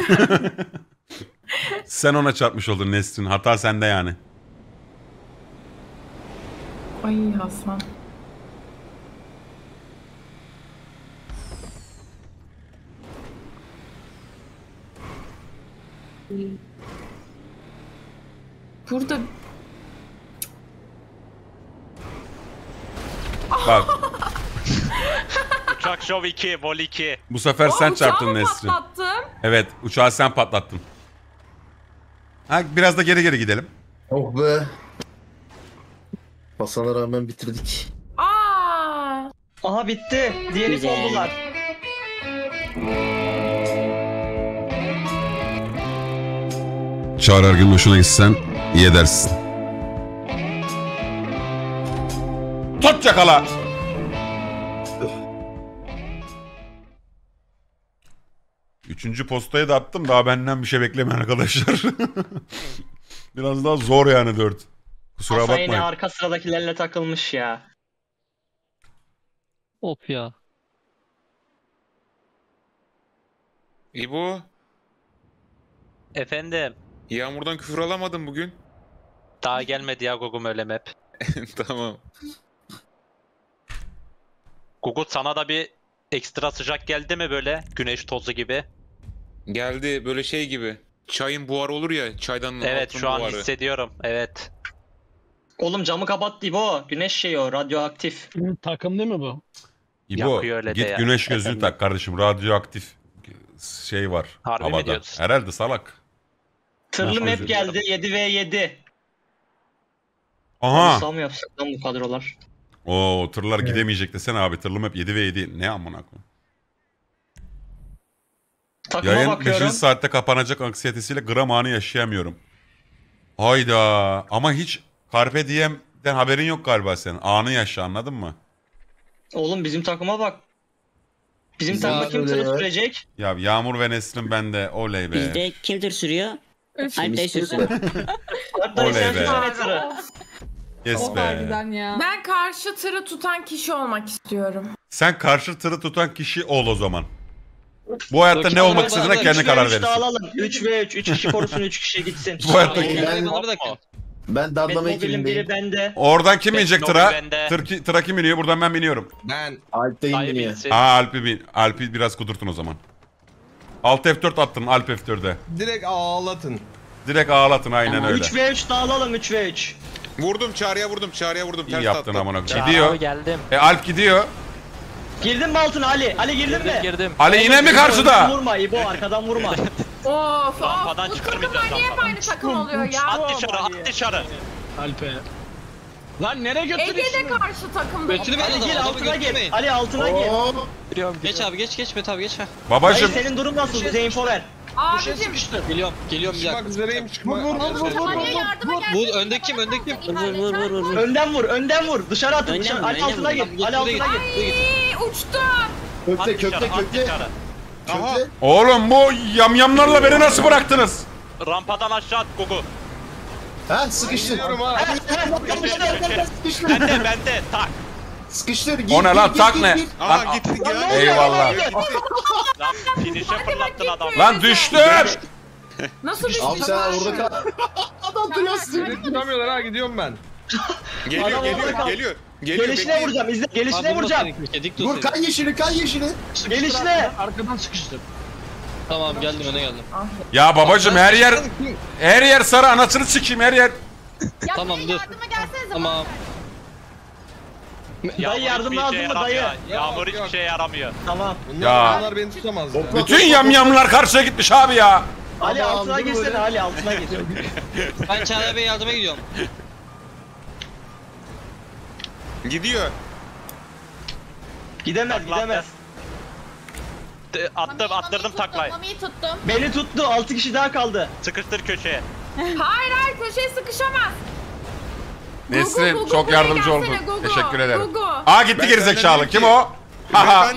Sen ona çarpmış oldun Nesrin. Hata sende yani. Ay Hasan. Burada Bak. Uçak Show 2, Vol 2. Bu sefer sen Uçağı çarptın mı Nesrin. patlattım? Evet, uçağı sen patlattın. Ha, biraz da geri gidelim. Oh be. Basana rağmen bitirdik. Aa. Aha bitti. Diğeri Güzel. oldular. Çağrı Ergün'ün hoşuna gitsen iyi edersin. Tut yakala. Üçüncü postayı da attım. Daha benden bir şey beklemeyin arkadaşlar. Biraz daha zor yani 4. Kusura Hasan yine bakmayın. arka sıradakilerle takılmış ya. Of ya. İbo, Efendim. Yağmur'dan küfür alamadım bugün. Daha gelmedi ya Gugum öyle map. Tamam. Gugut sana da bir ekstra sıcak geldi mi böyle? Güneş tozu gibi. Geldi böyle şey gibi. Çayın buharı olur ya, çaydanın Evet altın şu an buharı. hissediyorum. Evet. Oğlum camı kapat İbo. Güneş şeyi o, radyoaktif. Takım değil mi bu? İbo Yakıyor öyle de git ya. güneş gözlüğü Efendim? tak kardeşim. Radyoaktif şey var Harbi mi havada. diyorsun? Herhalde salak. Tırlı Özür map dilerim. geldi 7v7. Aha. Sam yapsak lan bu kadrolar. Oo tırlar gidemeyecek desene abi. Tırlım hep 7 ve 7. Ne amına koyayım. Takıma Yayın bakıyorum. 5. saatte kapanacak anksiyetesiyle gram anı yaşayamıyorum. Hayda. Ama hiç Carpe Diem'den haberin yok galiba senin. Anı yaşa, anladın mı? Oğlum bizim takıma bak. Bizim Güzel takıma kim öyle tırı ya. sürecek? Ya Yağmur ve Nesrin bende. Oley be. Bizde kim tır sürüyor? Üf. Alp Bey sürsün. Hatta Oley sen be. sürsene tırı. Yes Of be. harbiden ya. Ben karşı tırı tutan kişi olmak istiyorum. Sen karşı tırı tutan kişi ol o zaman. Bu hayatta ne Bakayım, olmak bana istediğine bak, kendi 3 karar ve 3 verirsin. dağılalım. 3v3. 3 kişi korusun 3 kişi gitsin. Bu hayatta Bir dakika. Ben darlama Batmobile'in biri ekibindeyim. bende. Oradan kim binecek Batmobil tıra? bende. Tıra kim biniyor? Buradan ben biniyorum. Ben Alp'teyim Ayı biniyor. bilsin. Aa Alp'i biraz kudurtun o zaman. Alt F4 attın Alp F4'e. direkt ağlatın. Direkt ağlatın aynen öyle. 3v3 dağılalım 3v3. Vurdum çağrıya vurdum. İyi Ters yaptın attım. amına koyayım. Çağrı Gidiyor. abi geldim. Alp gidiyor. Girdin mi altına Ali? Ali girdin mi? Girdim. Ali yine mi Arkadan karşıda? vurma İbo arkadan vurma. Of Rampadan Bu çıkarmayacağız takımlar niye hep rampadan. aynı takım oluyor ya? At dışarı, at dışarı. Alpe. Lan nereye Ege de karşı takımda. Götünü ver Ali adamı, gir adamı altına gir. götürmeyin. Ali altına gir. Oo, Geç abi geç Mete abi geç. Dayı Babacım senin durum nasıl? Bize info ver. Abicim. Geliyorum bir Çıkmak dakika. üzereyim çıkmak. Ali'ye yardıma gel. Bu öndeki kim? Vur. Önden vur. Dışarı atın. Önden Dışarı. vur, Ali önden altına vur. gir. Ali altına gir. Ay, uçtum. At kökle dışarı, at kökle. dışarı. Kökle. oğlum bu yamyamlarla beni nasıl bıraktınız? Rampadan aşağı at Gugu. Ha sıkıştır. Gidiyorum ha. Sıkıştır. Bende, tak. Sıkıştır. Gir, O ne lan gir, tak gir, ne? gir. Aha Lan, gittik Lan ya. ne oluyor? Eyvallah. Lan finish'e fırlattın adamı. Lan düştüm. Nasıl düştün? Abi sen orada kal. Adam duruyorsun. Beni tutamıyorlar ha gidiyorum ben. Geliyor Adam geliyor orada kal. geliyor. Gelişine bekleyin. vuracağım. İzle. Gelişine vuracağım. Vur kan yeşili kan yeşili. Gelişine. Arkadan sıkıştım. Tamam geldim öne geldim. Ya babacım her yer sarı anasını sikeyim her yer. Tamam dur. Yardıma gelsenize. Tamam. Dayı yardım hiçbir lazım işe mı dayı? yaramıyor. Yağmur Yok, yok. hiçbir şeye yaramıyor. Tamam. Bunlar beni tutamaz ya. Bütün yamyamlar karşıya gitmiş abi ya. Ali Tamam, altına dur girsene böyle. Ali altına gir. Ben Çağrı Bey yardıma gidiyorum. Gidiyor. Gidemez gidemez. Attırdım taklayı. Mami'yi tuttum. Beni tuttu. 6 kişi daha kaldı. Sıkıştır köşeye. Hayır köşeye sıkışamaz. Nesrin Gugu, çok Gugu, yardımcı buraya oldun. gelsene, Gugu. Teşekkür ederim. Gugu. Aa gitti Ben gerizekalı. senden Kim dedim o? Haha.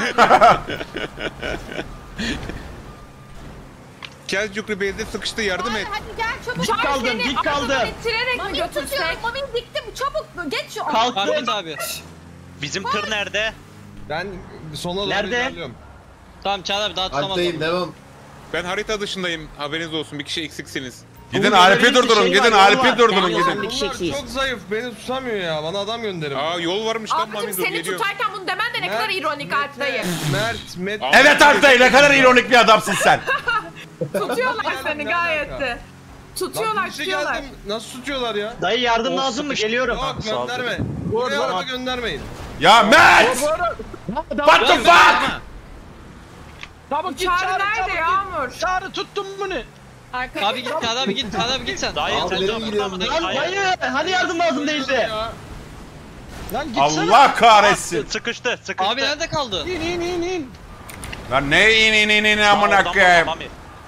Kelcuklu Bey'de sıkıştı yardım et. Hadi gel çabuk. Dik kaldım, Seni dik kaldım. arkadan ittirerek mi götürsek? Mami diktim çabuk geç şu. Kalktı. Ahmet abi. Bizim tır nerede? Ben sona doğru Nerede? ilerliyorum. Tamam Çağrı abi daha tutamazsın. Alp'teyim devam. Ben harita dışındayım. Haberiniz olsun. Bir kişi eksiksiniz. Gidin Bunların Alp'i bir durdurun. şey Gidin var, yol var. Alp'i durdurun Yani gidin. bir kişi Bunlar eksiyiz. çok zayıf. Beni tutamıyor ya. Bana adam gönderin. Aa yol varmış lan Abicim Mami dur seni geliyorum. tutarken bunu demen de ne kadar ironik Alp'tayım. Mert. Evet Alp dayı ne kadar ironik bir adamsın sen. Tutuyorlar seni Ne gayet alaka? de. Lan Tutuyorlar bir şey tutuyorlar. geldim. Nasıl tutuyorlar ya? Dayı yardım lazım mı? Geliyorum. Yok gönderme. Buraya araba göndermeyin. Ya Mert! What the fuck? Bu Çağrı nerede Yağmur? Çağrı tuttun bunu. Abi git, Çağrı abi git, Çağrı abi git sen. Dayı Abi, nereye gidiyorsun? Lan dayı hani yardım lazım değildi. Lan gitsene. Allah kahretsin. Sıkıştı. Abi nerede kaldı? İn. Lan ne in amına koyayım. Mami.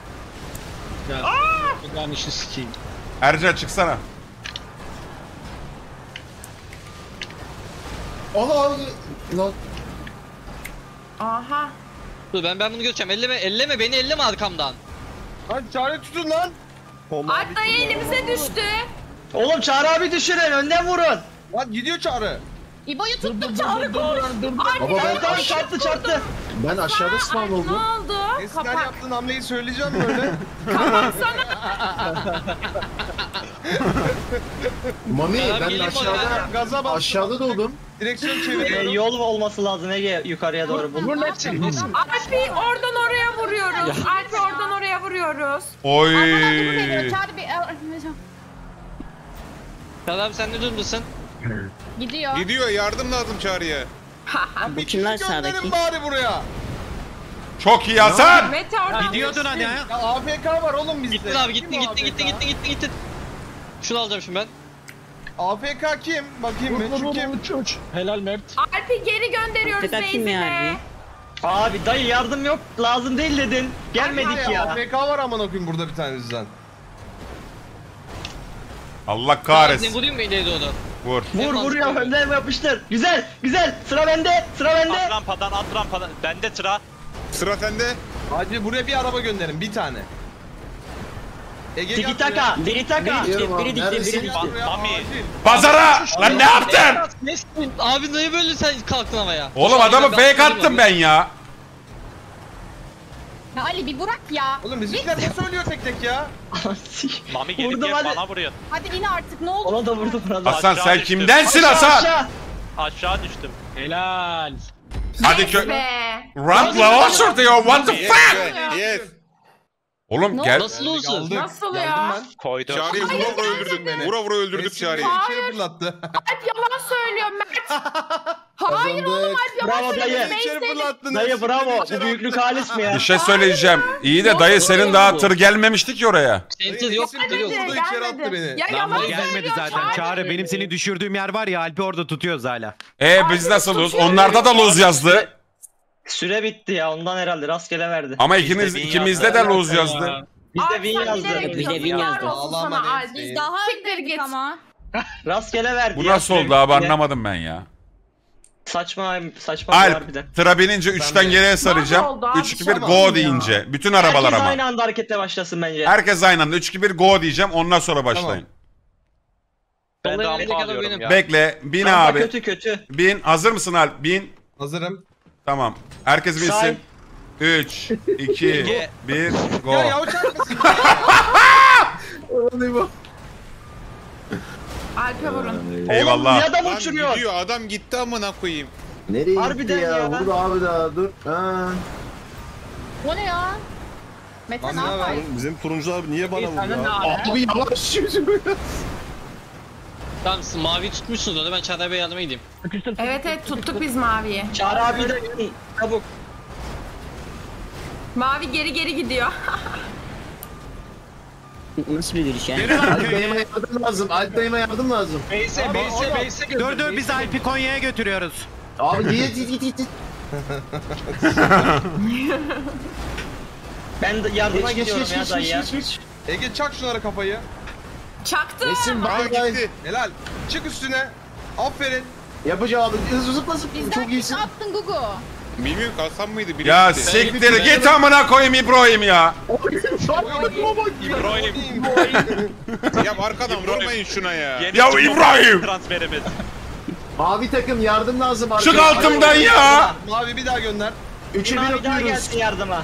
Ben işi sikeyim. Ercan çıksana. Aha abi. Lan. Aha. Dur ben bunu götüreceğim. Elleme beni, elleme arkamdan. Lan Çağrı tutun lan. Alp dayı elimize düştü. Oğlum Çağrı abi düşürün önden vurun. Lan gidiyor Çağrı. İbo'yu tuttum Çağrı koş. Baba ben, Tamam çarptı. ben aşağıda spawn Ne oldum. oldu? Eskiden Kapak. yaptığın hamleyi söyleyeceğim böyle. Mami Ya ben gelin aşağıda Gaza bas. aşağıda doğdum. Direksiyon çeviriyorum. Yol olması lazım Ege yukarıya doğru. Bunun Alp'i oradan oraya vuruyoruz. Alp'i oradan oraya vuruyoruz. Oy. Çağrı abi sen ne durumdasın? Gidiyor. Gidiyor yardım lazım Çağrı'ya. Bu kim lan sağdaki? Gönderin bari buraya. Çok iyi Hasan. Mete oradan Gidiyordun hani ha. Ya AFK var oğlum bizde. Gittin abi, Kim gitti. Şunu alacağım şimdi ben. AFK kim? Bakayım mı? Şu kim? Helal Mert. Alp'i geri gönderiyoruz Mete kim ya base'ine. harbi? Abi dayı yardım yok lazım değil dedin. Gelmedik ya. AFK var amına koyayım burada bir tanenizden. Allah Ne kahretsin. vurayım mı ileri doğru? Vur. Vur ya önden yapıştır. Güzel sıra bende. At rampadan. Bende sıra. Sıra sende. Hadi buraya bir araba gönderin bir tane. Ege Tiki taka. Tiki taka. Diyorum abi, Biri dikti, neredesin? biri dikti. Mami. Pazara! Lan ne yaptın? Abi niye böyle sen kalktın havaya? Oğlum adamı fake attım ben ya. Ya Ali bir bırak ya. Oğlum bizimkiler ne söylüyor tek tek ya? Mami gelip Vurdum diye hadi. bana vuruyorsun. Hadi in artık ne oldu? Ona da vurdum buna. Hasan Aşağı sen düştüm. kimdensin Hasan? Aşağı. Aşağı düştüm. Helal. Hadi kö... Be. Rampla o şurada what the Yes, fuck? yes. Oğlum gel. Nasıl olsun? Nasıl Geldim ya? ben. Koydum. Çağrı'yı vura öldürdük beni. Vura öldürdük Çağrı'yı. İçeri fırlattı. Alp yalan söylüyor Mert. Hayır oğlum Alp yalan Bravo söylüyor. dayı. İçeri fırlattınız. Dayı bravo. Bu büyüklük halis mi ya? Bir şey söyleyeceğim. İyi de dayı senin daha tır gelmemişti ki oraya. Center yok. Dayı Yok. vurdu, içeri attı beni. Ya yalan söylüyor Çağrı benim seni düşürdüğüm yer var ya Alp'i orada tutuyoruz hala. Biz nasıl lose? Onlarda da lose yazdı. Süre bitti ya ondan herhalde rastgele verdi. Ama ikimizde de lose yazdı. Bizde win yazdı. Bizde win yazdı. Allah'ıma Alp. değsin. Biz daha siktir git. Ama. Rastgele verdi. Bu ya, nasıl süre oldu abi bitti. anlamadım ben ya. Saçma Alp harbiden. tıra binince 3'ten geriye saracağım. oldu abi? 3-2-1 Tamam go ya. deyince. Bütün arabalar Herkes ama. aynı anda harekete başlasın bence. Herkes aynı anda 3-2-1 go diyeceğim ondan sonra başlayın. Ben Vallahi rampa elindeki adam alıyorum benim. ya. Bekle bin Rampa abi. kötü. Bin hazır mısın Alp? Bin. Hazırım. Tamam. Herkes Say. bilsin. 3, 2, 1 go. Ya uçak mısın? Alp'e vurun. Eyvallah. Oğlum, adam Lan uçuruyor. gidiyor adam gitti amına koyayım. Nereye Harbiden gitti ya? ya. Vur abi daha dur. Ha. O ne ya? Mete Lan ne ne yapar? var? Bizim turuncular niye bana vuruyor? Abi yavaş yürü. Tamam siz mavi tutmuşsunuz orada, ben Çağrı Bey'e yardıma gideyim. Evet tuttuk biz maviyi. Çağrı abi de çabuk. Mavi geri gidiyor. Nasıl bir giriş ya? Alp dayıma yardım lazım. Alp dayıma yardım lazım. Beyse dur biz Alp'i Konya'ya götürüyoruz. Abi git. Ben de yardıma Geç gidiyorum ya dayı ya. Ege çak şunlara kafayı. Çaktı. Nesin Aa bay bay. gitti. Helal. Çık üstüne. Aferin. Yapacağım abi. Zıpla çok iyisin. attın Gugu. Bilmiyorum kalsam mıydı? Biri Ya gitti. siktir git amına koyayım İbrahim ya. İbrahim. Ya arkadan vurmayın şuna ya. Yeni Ya futbol İbrahim! Transferimiz. Mavi takım yardım lazım. Çık altımdan ya. Mavi bir daha gönder. 3'e 1 Bir daha atıyoruz. gelsin yardıma.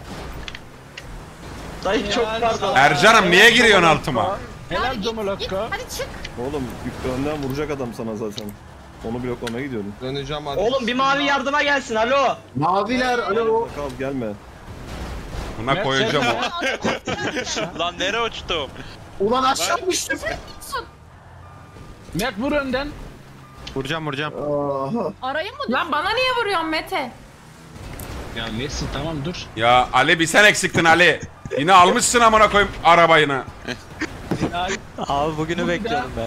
Dayı çok pardon. Ercan'ım niye giriyorsun altıma? Helal Domolokko. Hadi çık. Oğlum önden vuracak adam sana zaten. Onu bloklamaya gidiyorum. Döneceğim hadi. Oğlum bir mavi yardıma gelsin alo. Maviler alo. Kal gelme. Buna koyacağım o. Lan nereye uçtum? Ulan aşağı düştüm. Mert vur önden. Vuracağım. Aha. Araya mı? Lan bana niye vuruyorsun Mete? Ya Nesin tamam dur. Ya Ali bir sen eksiktin Ali. Yine almışsın amına koyayım arabayını. Abi bugünü bekliyordum ben.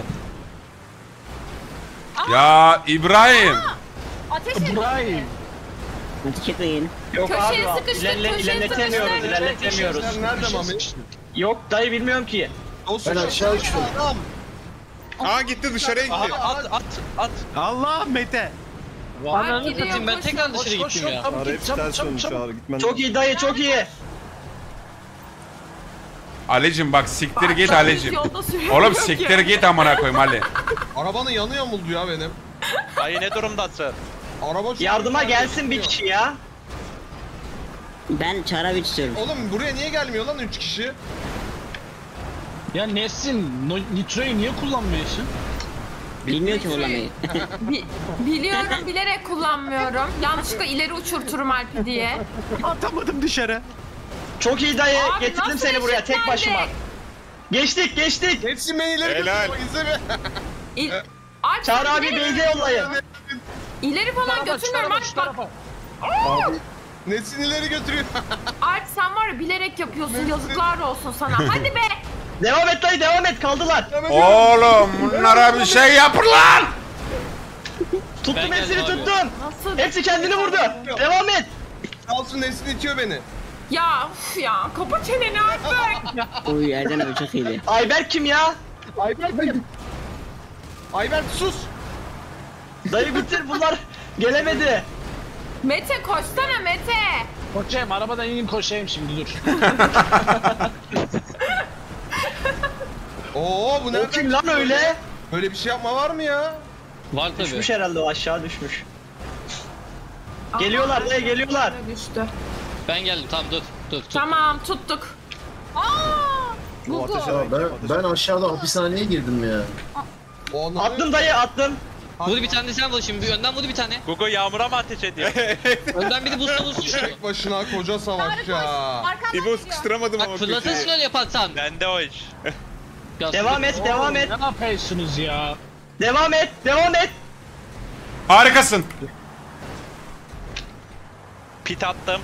Ya İbrahim. Ateş edin. Hadi çıkın. Yok Köşeye abi. sıkıştık, İlerletemiyoruz, köşeye ilerletemiyoruz. Nerede Mami? Yok dayı bilmiyorum ki. Ben aşağı uçtum. Aa gitti dışarıya gitti. At. Allah Mete. Ananı gidiyor, satayım ben koşun. tekrar dışarı gittim ya. Çağrı hep ters dönmüş Çağrı. Gitmen Çok iyi dayı, çok iyi. Alicim bak siktir git Alicim. Yolda sürüyor Oğlum yok siktir ya. git amına koyayım Ali. Arabanın yanıyor mu ya benim? Dayı ne durumdasın? Araba çok Yardıma güzel gelsin bir yanıyor. kişi ya. Ben Çağrı abi istiyorum. Oğlum buraya niye gelmiyor lan 3 kişi? Ya Nesin Nitro'yu niye kullanmıyorsun? Bilmiyor ki kullanmayı. Biliyorum, bilerek kullanmıyorum. Yanlışlıkla ileri uçurturum Alp'i diye. Atamadım dışarı. Çok iyi dayı. Abi Getirdim nasıl seni buraya tek eşitlendi? başıma. Geçtik. Hepsi beni ileri Helal. götürüyor. İzle İl... Alp, Çağrı sen abi ileri- Beyze yollayın. İleri falan götürmüyorum Alp bak. Nesin ileri götürüyor. Alp sen var ya bilerek yapıyorsun, yazıklar olsun sana. Hadi be. Devam et dayı, devam et. Kaldılar. Oğlum bunlara bir şey yapın lan. Tuttum Ben hepsini geldim abi. tuttum. Nasıl? Hepsi kendini vurdu. Devam et. Sağ olsun Nesin itiyor beni. Ya uf ya, kapa çeneni artık. Oy Erdem abi çok iyiydi. Ayberk kim ya? Ayberk sus. Dayı bitir, bunlar gelemedi. Mete koşsana Mete. Koşayım arabadan ineyim koşayım şimdi dur. Oo bu O nereden kim lan çıktı öyle? Böyle bir şey yapma var mı ya? Var tabii. Düşmüş herhalde, o aşağı düşmüş. Geliyorlar dayı, geliyorlar. Düştü. Ben geldim tamam dur. Tamam tuttuk. Aa! O Gugu. ateşe Ya ben aşağıda hapishaneye girdim ya. Onu Attım dayı, attım. Vur bir tane de sen vur şimdi. Bir önden vur bir tane. Gugu yağmura mı ateş ediyor? Önden biri buzla vursun şunu. tek başına koca savaş ya. Arkandan İbo geliyor. sıkıştıramadım ama Bak fırlatırsın köşeye. öyle yaparsan. Bende o iş. Ya Devam et, devam et. Ne yapıyorsunuz ya? Devam et, devam et. Harikasın. Pit attım.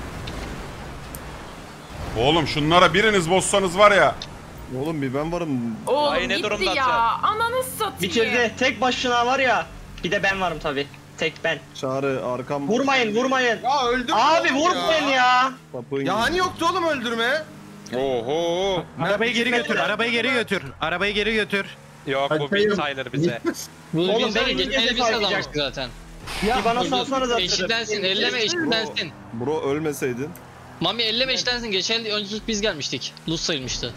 Oğlum şunlara biriniz bozsanız var ya. Oğlum bir ben varım. Oğlum Ay, ne gitti durumda ya. atacağım? Ananı satayım. Bitirdi. Tek başına var ya. Bir de ben varım tabi. Tek ben. Çağrı arkam. Vurmayın. Ya öldüm. Abi vurmayın ya. Ya hani yoktu oğlum öldürme? Oho. Arabayı geri götür. Yok bu bin sayılır bize. Bu Oğlum, biz ben de İngilizce geçen biz kazanmıştık kaybedecektim. zaten. Bir bana salsanız atırım. Eşitlensin elleme eşitlensin. Bro ölmeseydin. Mami elleme eşitlensin. Geçen önce biz gelmiştik. Luz sayılmıştı.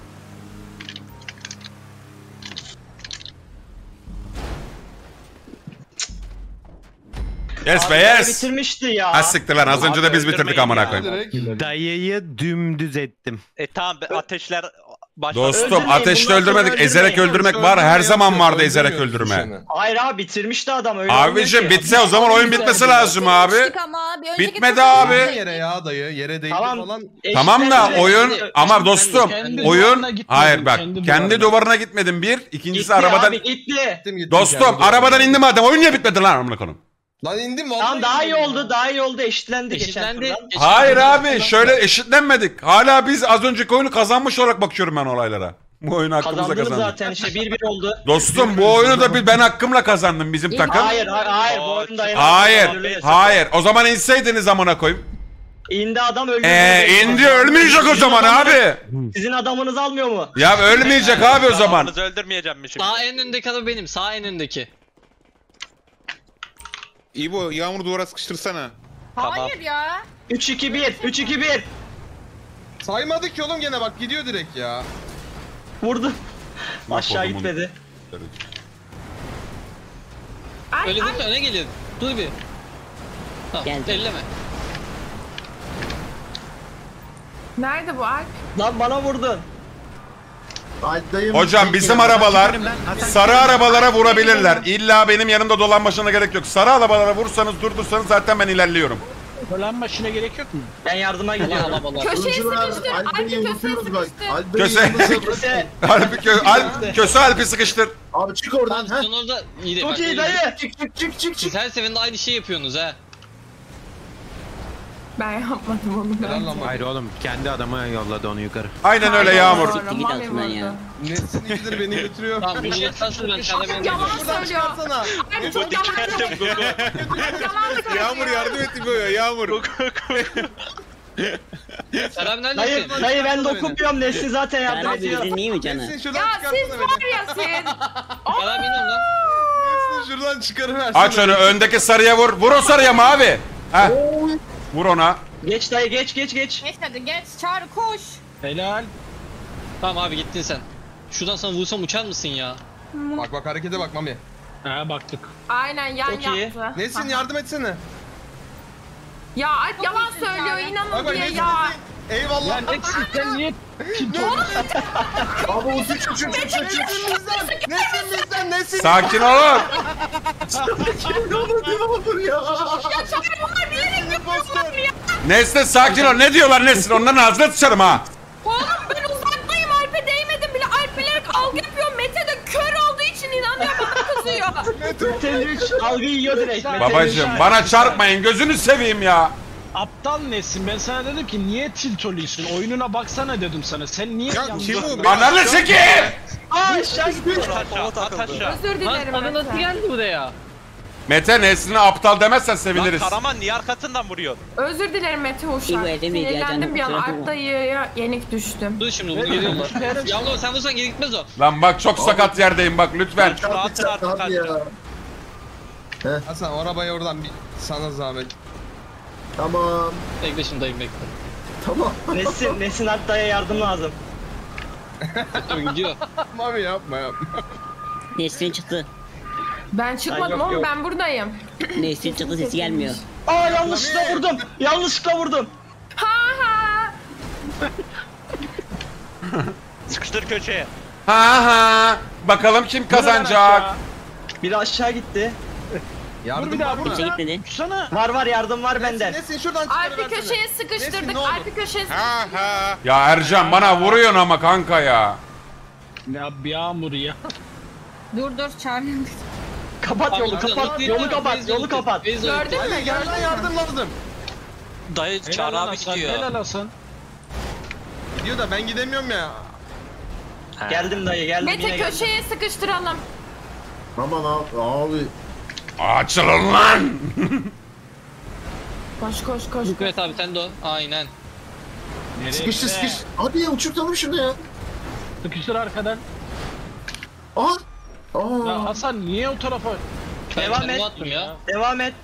Yes be Abi, yes. bitirmişti ya. Ha siktir lan az önce de biz bitirdik öldürmeyin amına ya. koyayım. Direkt. Dayıyı dümdüz ettim. Tamam ateşler başladı. Dostum Öldürmeyin, ateşle bundan sonra öldürmedik. Ezerek öldürmeyin. öldürmek var. Her zaman vardı Öldürmüyoruz ezerek düşeni. öldürme. Hayır abi, bitirmişti adam öyle. Abicim olmuyor ki. bitse o zaman oyun bitmesi lazım abi. Bitmedi abi. Yere ya dayı. Yere değdi Tamam. falan. Tamam da Eşitlensin. oyun ama dostum Kendi oyun duvarına gitmedim, hayır bak kendi kendi duvarına. duvarına gitmedim bir ikincisi Gitti arabadan abi, gitti. Gittim dostum kendi arabadan doğru. indi madem oyun niye bitmedi lan amına koyayım. Lan indim vallahi. Tamam, daha iyi indim oldu, ya. daha iyi oldu. Eşitlendi geçen Eşitlendi. turdan. Hayır abi şöyle eşitlenmedik. Hala biz az önceki oyunu kazanmış olarak bakıyorum ben olaylara. Bu oyunu hakkımızda Kazandınız kazandık. zaten işte 1-1 oldu. Dostum bu oyunu da ben hakkımla kazandım bizim takım. Hayır, bu oyunda Hayır. O zaman inseydiniz amına koyayım. İndi adam öldü. İndi ölmeyecek o zaman abi. Sizin adamınız almıyor mu? Ya ölmeyecek abi o zaman. Adamınızı öldürmeyeceğim mi şimdi? Sağ en öndeki araba benim. Sağ en öndeki. İbo yağmur duvara sıkıştırsana. Hayır ya. 3-2-1. Saymadık ki oğlum gene bak gidiyor direkt ya. Vurdu. Bak Aşağı oğlum, gitmedi. Ay, Öyle ay. değil mi? Öne geliyor. Dur bir. Tamam Geldi. elleme. Nerede bu Alp? Lan bana vurdun. Ay dayım. Hocam bizim arabalar sarı arabalara vurabilirler. İlla benim yanımda dolanmasına gerek yok. Sarı arabalara vursanız durdursanız zaten ben ilerliyorum. Falan başına gerek yok mu? Ben yardıma gidiyorum. Köşeye Turuncular sıkıştır. Alp Alp'i Bey'i köşeye unutuyoruz bak. sıkıştır. Alp Bey'i Köse. yanımıza bırakın. Köse. Köse Alp'i sıkıştır. Abi çık oradan. Tamam Ha. sen orada iyi de Çok bak, iyi öyle- dayı. Çık. Siz her seferinde aynı şey yapıyorsunuz ha. Ben yapmadım onu. Hayır oğlum kendi adamı yolladı onu yukarı. Aynen öyle Yağmur. Siktir git altından ya. Nesin iyidir beni götürüyor. Tamam bunu yetmezsiniz ben çağrı beğendim. Yalan Şuradan söylüyor. çıkarsana. Alp çok yalan söylüyor. Yalan söylüyor. Yağmur yardım etti böyle Yağmur. Serap neredesin? Dayı ben dokunmuyorum. Nesin zaten yardım Serap ediyor. yüzün iyi mi canım? Nesin şuradan Ya siz çıkarsana beni. var ya siz. Serap iniyorum lan. Nesin şuradan çıkarıversene. Aç onu öndeki sarıya vur. Vur o sarıya mavi. Heh. Vur ona. Geç dayı geç. Geç hadi geç. Çağrı koş. Helal. Tamam abi gittin sen. Şuradan sana vursam uçar mısın ya? Bak harekete bak Mami. Ha baktık. Aynen yan Çok iyi. yaptı. Nesin yardım etsene. Ya Alp yalan söylüyor Bak inanın bak diye Nesin ya. Nesin. Eyvallah. Nesin sen niye Abi o çık. Nesin bizden Nesin. Sakin olun. Ne olur ya. Nesne sakin ol. Ne diyorlar Nesrin? Onların ağzına sıçarım ha. Oğlum ben uzaktayım Alp'e değmedim bile. Alp bilerek algı yapıyor. Mete de kör olduğu için inanıyor bana kızıyor. Mete 3 algı yiyor direkt. Mete Babacım üç. bana çarpmayın. Gözünü seveyim ya. aptal nesin? Ben sana dedim ki niye tilt oluyorsun? Oyununa baksana dedim sana. Sen niye Ya yalnız- kim bu? Ananı sikeyim. Aa aşağı gidiyor. At aşağı. Özür dilerim Lan nasıl Mete. geldi buraya? Mete Nesrin'e aptal demezsen seviniriz. Karaman niye arkasından vuruyorsun? Özür dilerim Mete Uşak. İyi, Erdem iyi, Sinirlendim bir an. kusura bakma. Alp dayıya yenik düştüm. Dur şimdi bunu geliyorlar. Yalnız sen vursan geri gitmez o. Lan bak çok sakat yerdeyim bak lütfen. Rahatın artık Abi ya. Hasan o arabayı oradan bir sana zahmet. Tamam. Bekle şimdi dayım bekle. Tamam. Nesin hatta yardım lazım. Dur gidiyor. Mami yapma. Nesrin çıktı. Ben çıkmadım yok, oğlum yok. ben buradayım. Nesrin çıktı sesi gelmiyor. Aa yanlışlıkla vurdum. Yanlışlıkla vurdum. Ha. Sıkıştır köşeye. Ha. Bakalım kim kazanacak. Biri aşağı gitti. Yardım var mı? Kimse gitmedi. Uçsana. Var yardım var benden. Nesin şuradan Alp'i çıkarıversene. köşeye Nesin, sıkıştırdık. ne oldu? Alp'i köşeye Ha ha. Ya Ercan bana vuruyorsun ama kanka ya. Ya bir yağmur ya. Dur Çağrı. Kapat yolu Abi, kapat. değil Yolu mi? kapat. Beyzbol Yolu kapat. Beyzbol Gördün mü? Gel lan yardım lazım. Dayı Çağrı abi gidiyor. Helal Hasan. Gidiyor da ben gidemiyorum ya. Geldim dayı geldim yine Mete geldim. köşeye sıkıştıralım. Aman abi. Açılın lan. Koş. Evet abi sen de o. Aynen. Sıkıştır. Hadi ya uçurtalım şunu ya. Sıkıştır arkadan. Aha. Ya Aa. Hasan niye o tarafa? Devam Ben et. attım ya. Devam et.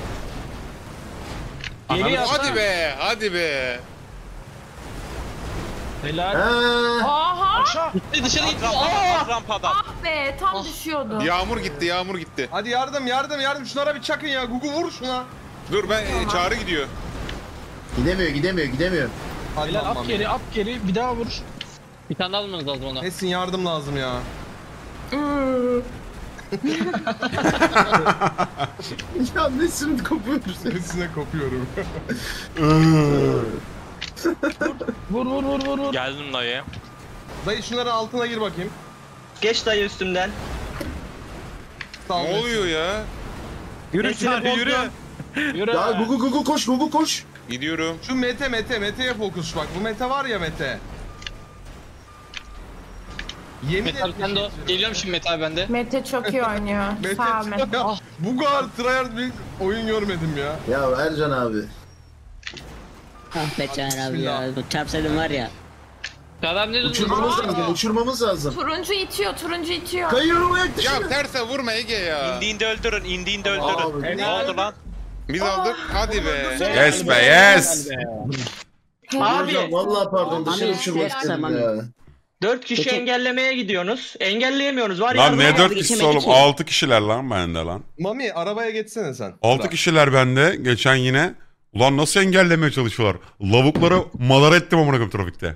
Geri yap. Hadi be. Hadi be. Helal. Aha. Aşağı. Dışarı gitti. Rampadan. Ah be tam düşüyordu. Yağmur gitti. Hadi yardım. Şunlara bir çakın ya. Gugu vur şuna. Dur ben Çağrı gidiyor. Gidemiyor. Hadi Helal lan at Mami. geri at geri bir daha vur. Bir tane daha vurmanız lazım ona. Nesin yardım lazım ya. Ya Nesrin kopuyoruz. Nesine kopuyorum. Vur. Geldim dayı. Dayı şunların altına gir bakayım. Geç dayı üstümden. Sağ ol Ne Nesin. oluyor ya? Yürü Nesini Çağrı yürü. bozdun. Yürü. Ya Gugu koş. Gidiyorum. Şu Mete'ye fokus bak. Bu Mete var ya Mete. Yemin Mete abi sen de o. Geliyorum şimdi Mete abi bende. Mete çok iyi oynuyor. Mete Sağ ol Mete. bu kadar tryhard bir oyun görmedim ya. Ya Ercan abi. Ah be Çağrı abi ya. Bismillah. Bu çarpsaydım var ya. Çağrı abi ne diyorsun? Uçurmamız lazım. Turuncu itiyor. Kayıyorum ayak dışına. Ya terse vurma Ege ya. İndiğinde öldürün. Abi, Ne oldu lan? Biz aldık. Hadi be. Yes be yes. Abi Hocam vallahi pardon dışarı Mami, uçurmak sen- istedim Mami. ya. 4 kişi Peki. engellemeye gidiyorsunuz. Engelleyemiyoruz. Var Lan yardım ne var. 4 kişisi geçemedik oğlum? ki. 6 kişiler lan bende lan. Mami arabaya geçsene sen. 6 kişiler bende. Geçen yine. Ulan nasıl engellemeye çalışıyorlar? Lavukları malar ettim amına koyayım trafikte.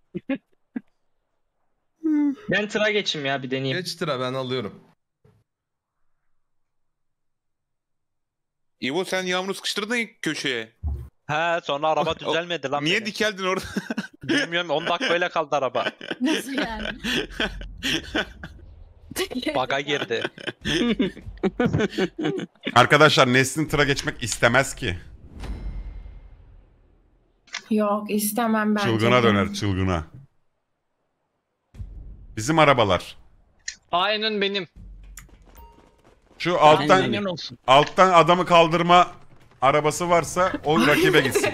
Ben tıra geçeyim ya bir deneyeyim. Geç tıra ben alıyorum. İbo sen Yağmur'u sıkıştırdın köşeye. He sonra araba düzelmedi lan. Niye benim. dikeldin orada? Bilmiyorum 10 dakika öyle kaldı araba. Nasıl yani? Baga girdi. Arkadaşlar Neslin tıra geçmek istemez ki. Yok istemem bence. Çılgına döner çılgına. Bizim arabalar. Aynen benim. Şu Aynen. alttan adamı kaldırma arabası varsa o rakibe gitsin.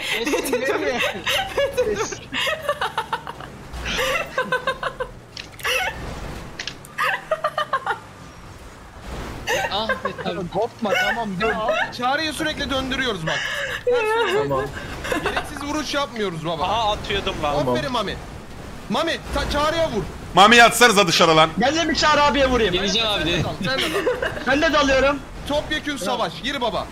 Ah be tabii. Kopma tamam. Çağrı'yı sürekli döndürüyoruz bak. Tamam. Gereksiz vuruş yapmıyoruz baba. Aha atıyordum lan. Aferin Mami. Mami Çağrı'ya vur. Mami yatsanıza dışarı lan. Ben de bir Çağrı abiye vurayım. Geleceğim abi de. Sen de dal. Ben de dalıyorum. Topyekün savaş. Gir baba.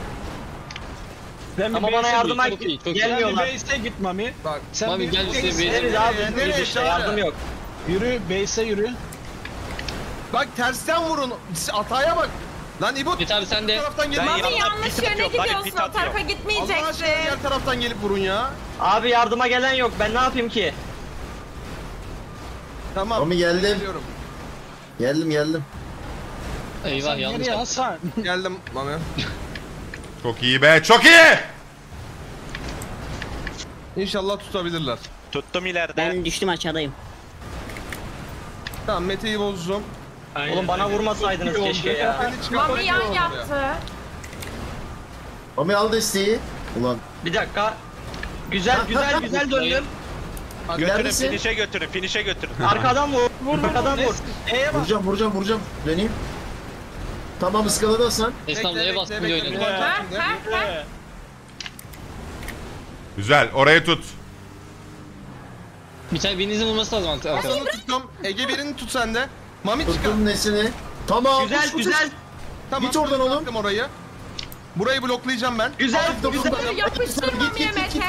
Ama bana yardıma Çok iyi, çok iyi. gelmiyorlar. Base'e git Mami. Bak. Sen Mami gel bir işte bir. Nerede abi? Nereye işte Çağrı? yardım yok. yürü, base'e yürü. Bak tersten vurun. Hataya bak. Lan İbo Git abi sen de. bu taraftan gelip Ben Mami yanına yanlış pit yöne atıyorum, hadi gidiyorsun. pit O tarafa atıyorum. Allah gitmeyeceksin. aşkına diğer taraftan gelip vurun ya. Abi yardıma gelen yok. Ben ne yapayım ki? Tamam. Mami geldim. Geliyorum. Geldim. Eyvah yanlış Nereye yaptım. Hasan? Geldim Mami. Çok iyi be çok iyi. İnşallah tutabilirler. Tuttum ileride. Ben düştüm aşağıdayım. Tamam Mete'yi bozdum. Oğlum bana vurmasaydınız keşke ya. Beni çıkartmak Mami yan istiyorum oraya. yaptı. Mami al desteği. Ulan. Bir dakika. Güzel döndüm. Götürün Neredesin? finish'e götürün finish'e götürün. Arkadan vur. Arkadan vur. Vuracağım. Döneyim. Tamam ıskaladı Hasan. Esnafla eve bastım diye oynadım. Ha ha ha. Güzel orayı tut. Bir tane birinizin vurması lazım artık. Hasan'ı tuttum. Ege birini tut sen de. Mami çıkar. Tuttum nesini. Tamam. Güzel koş. Tamam. Git oradan oğlum. bıraktım orayı. Burayı bloklayacağım ben. Güzel. Yapıştır Mami'ye Mete.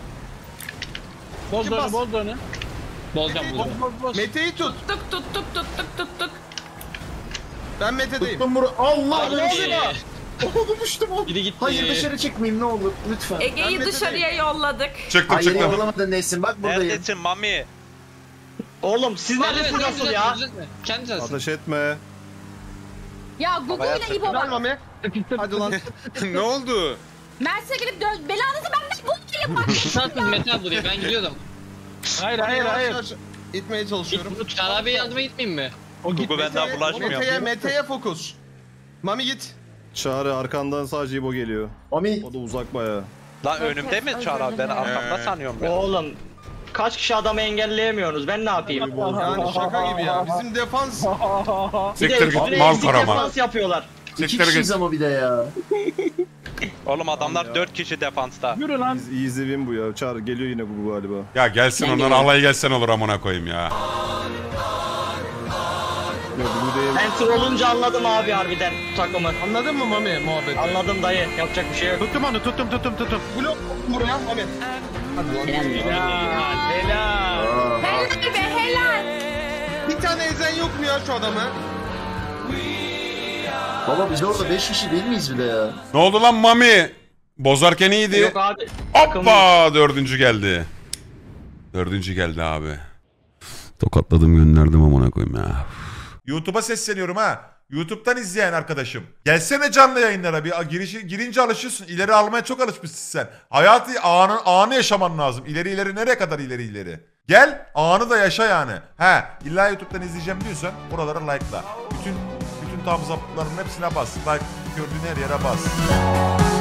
Boz Kim bas? dönü, boz dönü. Bozacağım bunu. Boz. Mete'yi tut. Tuttuk. Ben Mete'deyim. Tuttum bunu. Allah Hadi. Oğlum uçtum oğlum. Biri gitti. Hayır dışarı çıkmayayım ne olur lütfen. Ege'yi dışarıya yolladık. Çıktım Hayır çıktım. yakalamadın Nesin bak buradayım. Neredesin Mami? Oğlum siz neredesiniz nasıl ya? Kendi sensin. Ateş etme. Ya Google ile İbo Gel bak. Mami. Hadi lan. Ne oldu? Mersin'e gidip belanızı benden Google ile bak. Sensin Mete abi buraya ben gidiyordum. Hayır. Yavaş İtmeye çalışıyorum. Çağrı abiye yardıma gitmeyeyim mi? O git. Google benden bulaşmıyor. Mete'ye fokus. Mami git. Çağrı arkandan sadece İbo geliyor. Mami O da uzak bayağı. Lan önümde mi Çağrı abi? Ben arkamda sanıyorum ben. Oğlum kaç kişi adamı engelleyemiyorsunuz? Ben ne yapayım? Yani şaka gibi ya. Bizim defans. Bir de Siktir üstüne git mal eksik karama. defans yapıyorlar. iki Siktir kişiyiz git. ama bir de ya. Oğlum adamlar 4 kişi defansta. Yürü lan. Easy win bu ya. Çağrı geliyor yine bu galiba. Ya gelsin Ben onlar geliyorum. alay gelsen olur amına koyayım ya. Yok bu değil. Ben tır olunca anladım abi harbiden takımı. Anladın mı Mami muhabbeti? Anladım dayı. Yapacak bir şey yok. Tuttum onu tuttum. Blok buraya Mami. Hadi lan. Helal. Helal be helal. Bir tane ezen yok mu ya şu adamı? Baba biz orada 5 kişi değil miyiz bir de ya? Ne oldu lan Mami? Bozarken iyiydi. Yok abi. Hoppa dördüncü geldi. Dördüncü geldi abi. Tokatladım gönderdim amına koyayım ya. YouTube'a sesleniyorum ha. YouTube'dan izleyen arkadaşım. Gelsene canlı yayınlara bir girince alışıyorsun. İleri almaya çok alışmışsın sen. Hayatı anı yaşaman lazım. İleri nereye kadar ileri. Gel anı da yaşa yani. He illa YouTube'dan izleyeceğim diyorsan oralara like'la. Bütün thumbs up'ların hepsine bas. Like gördüğün her yere bas.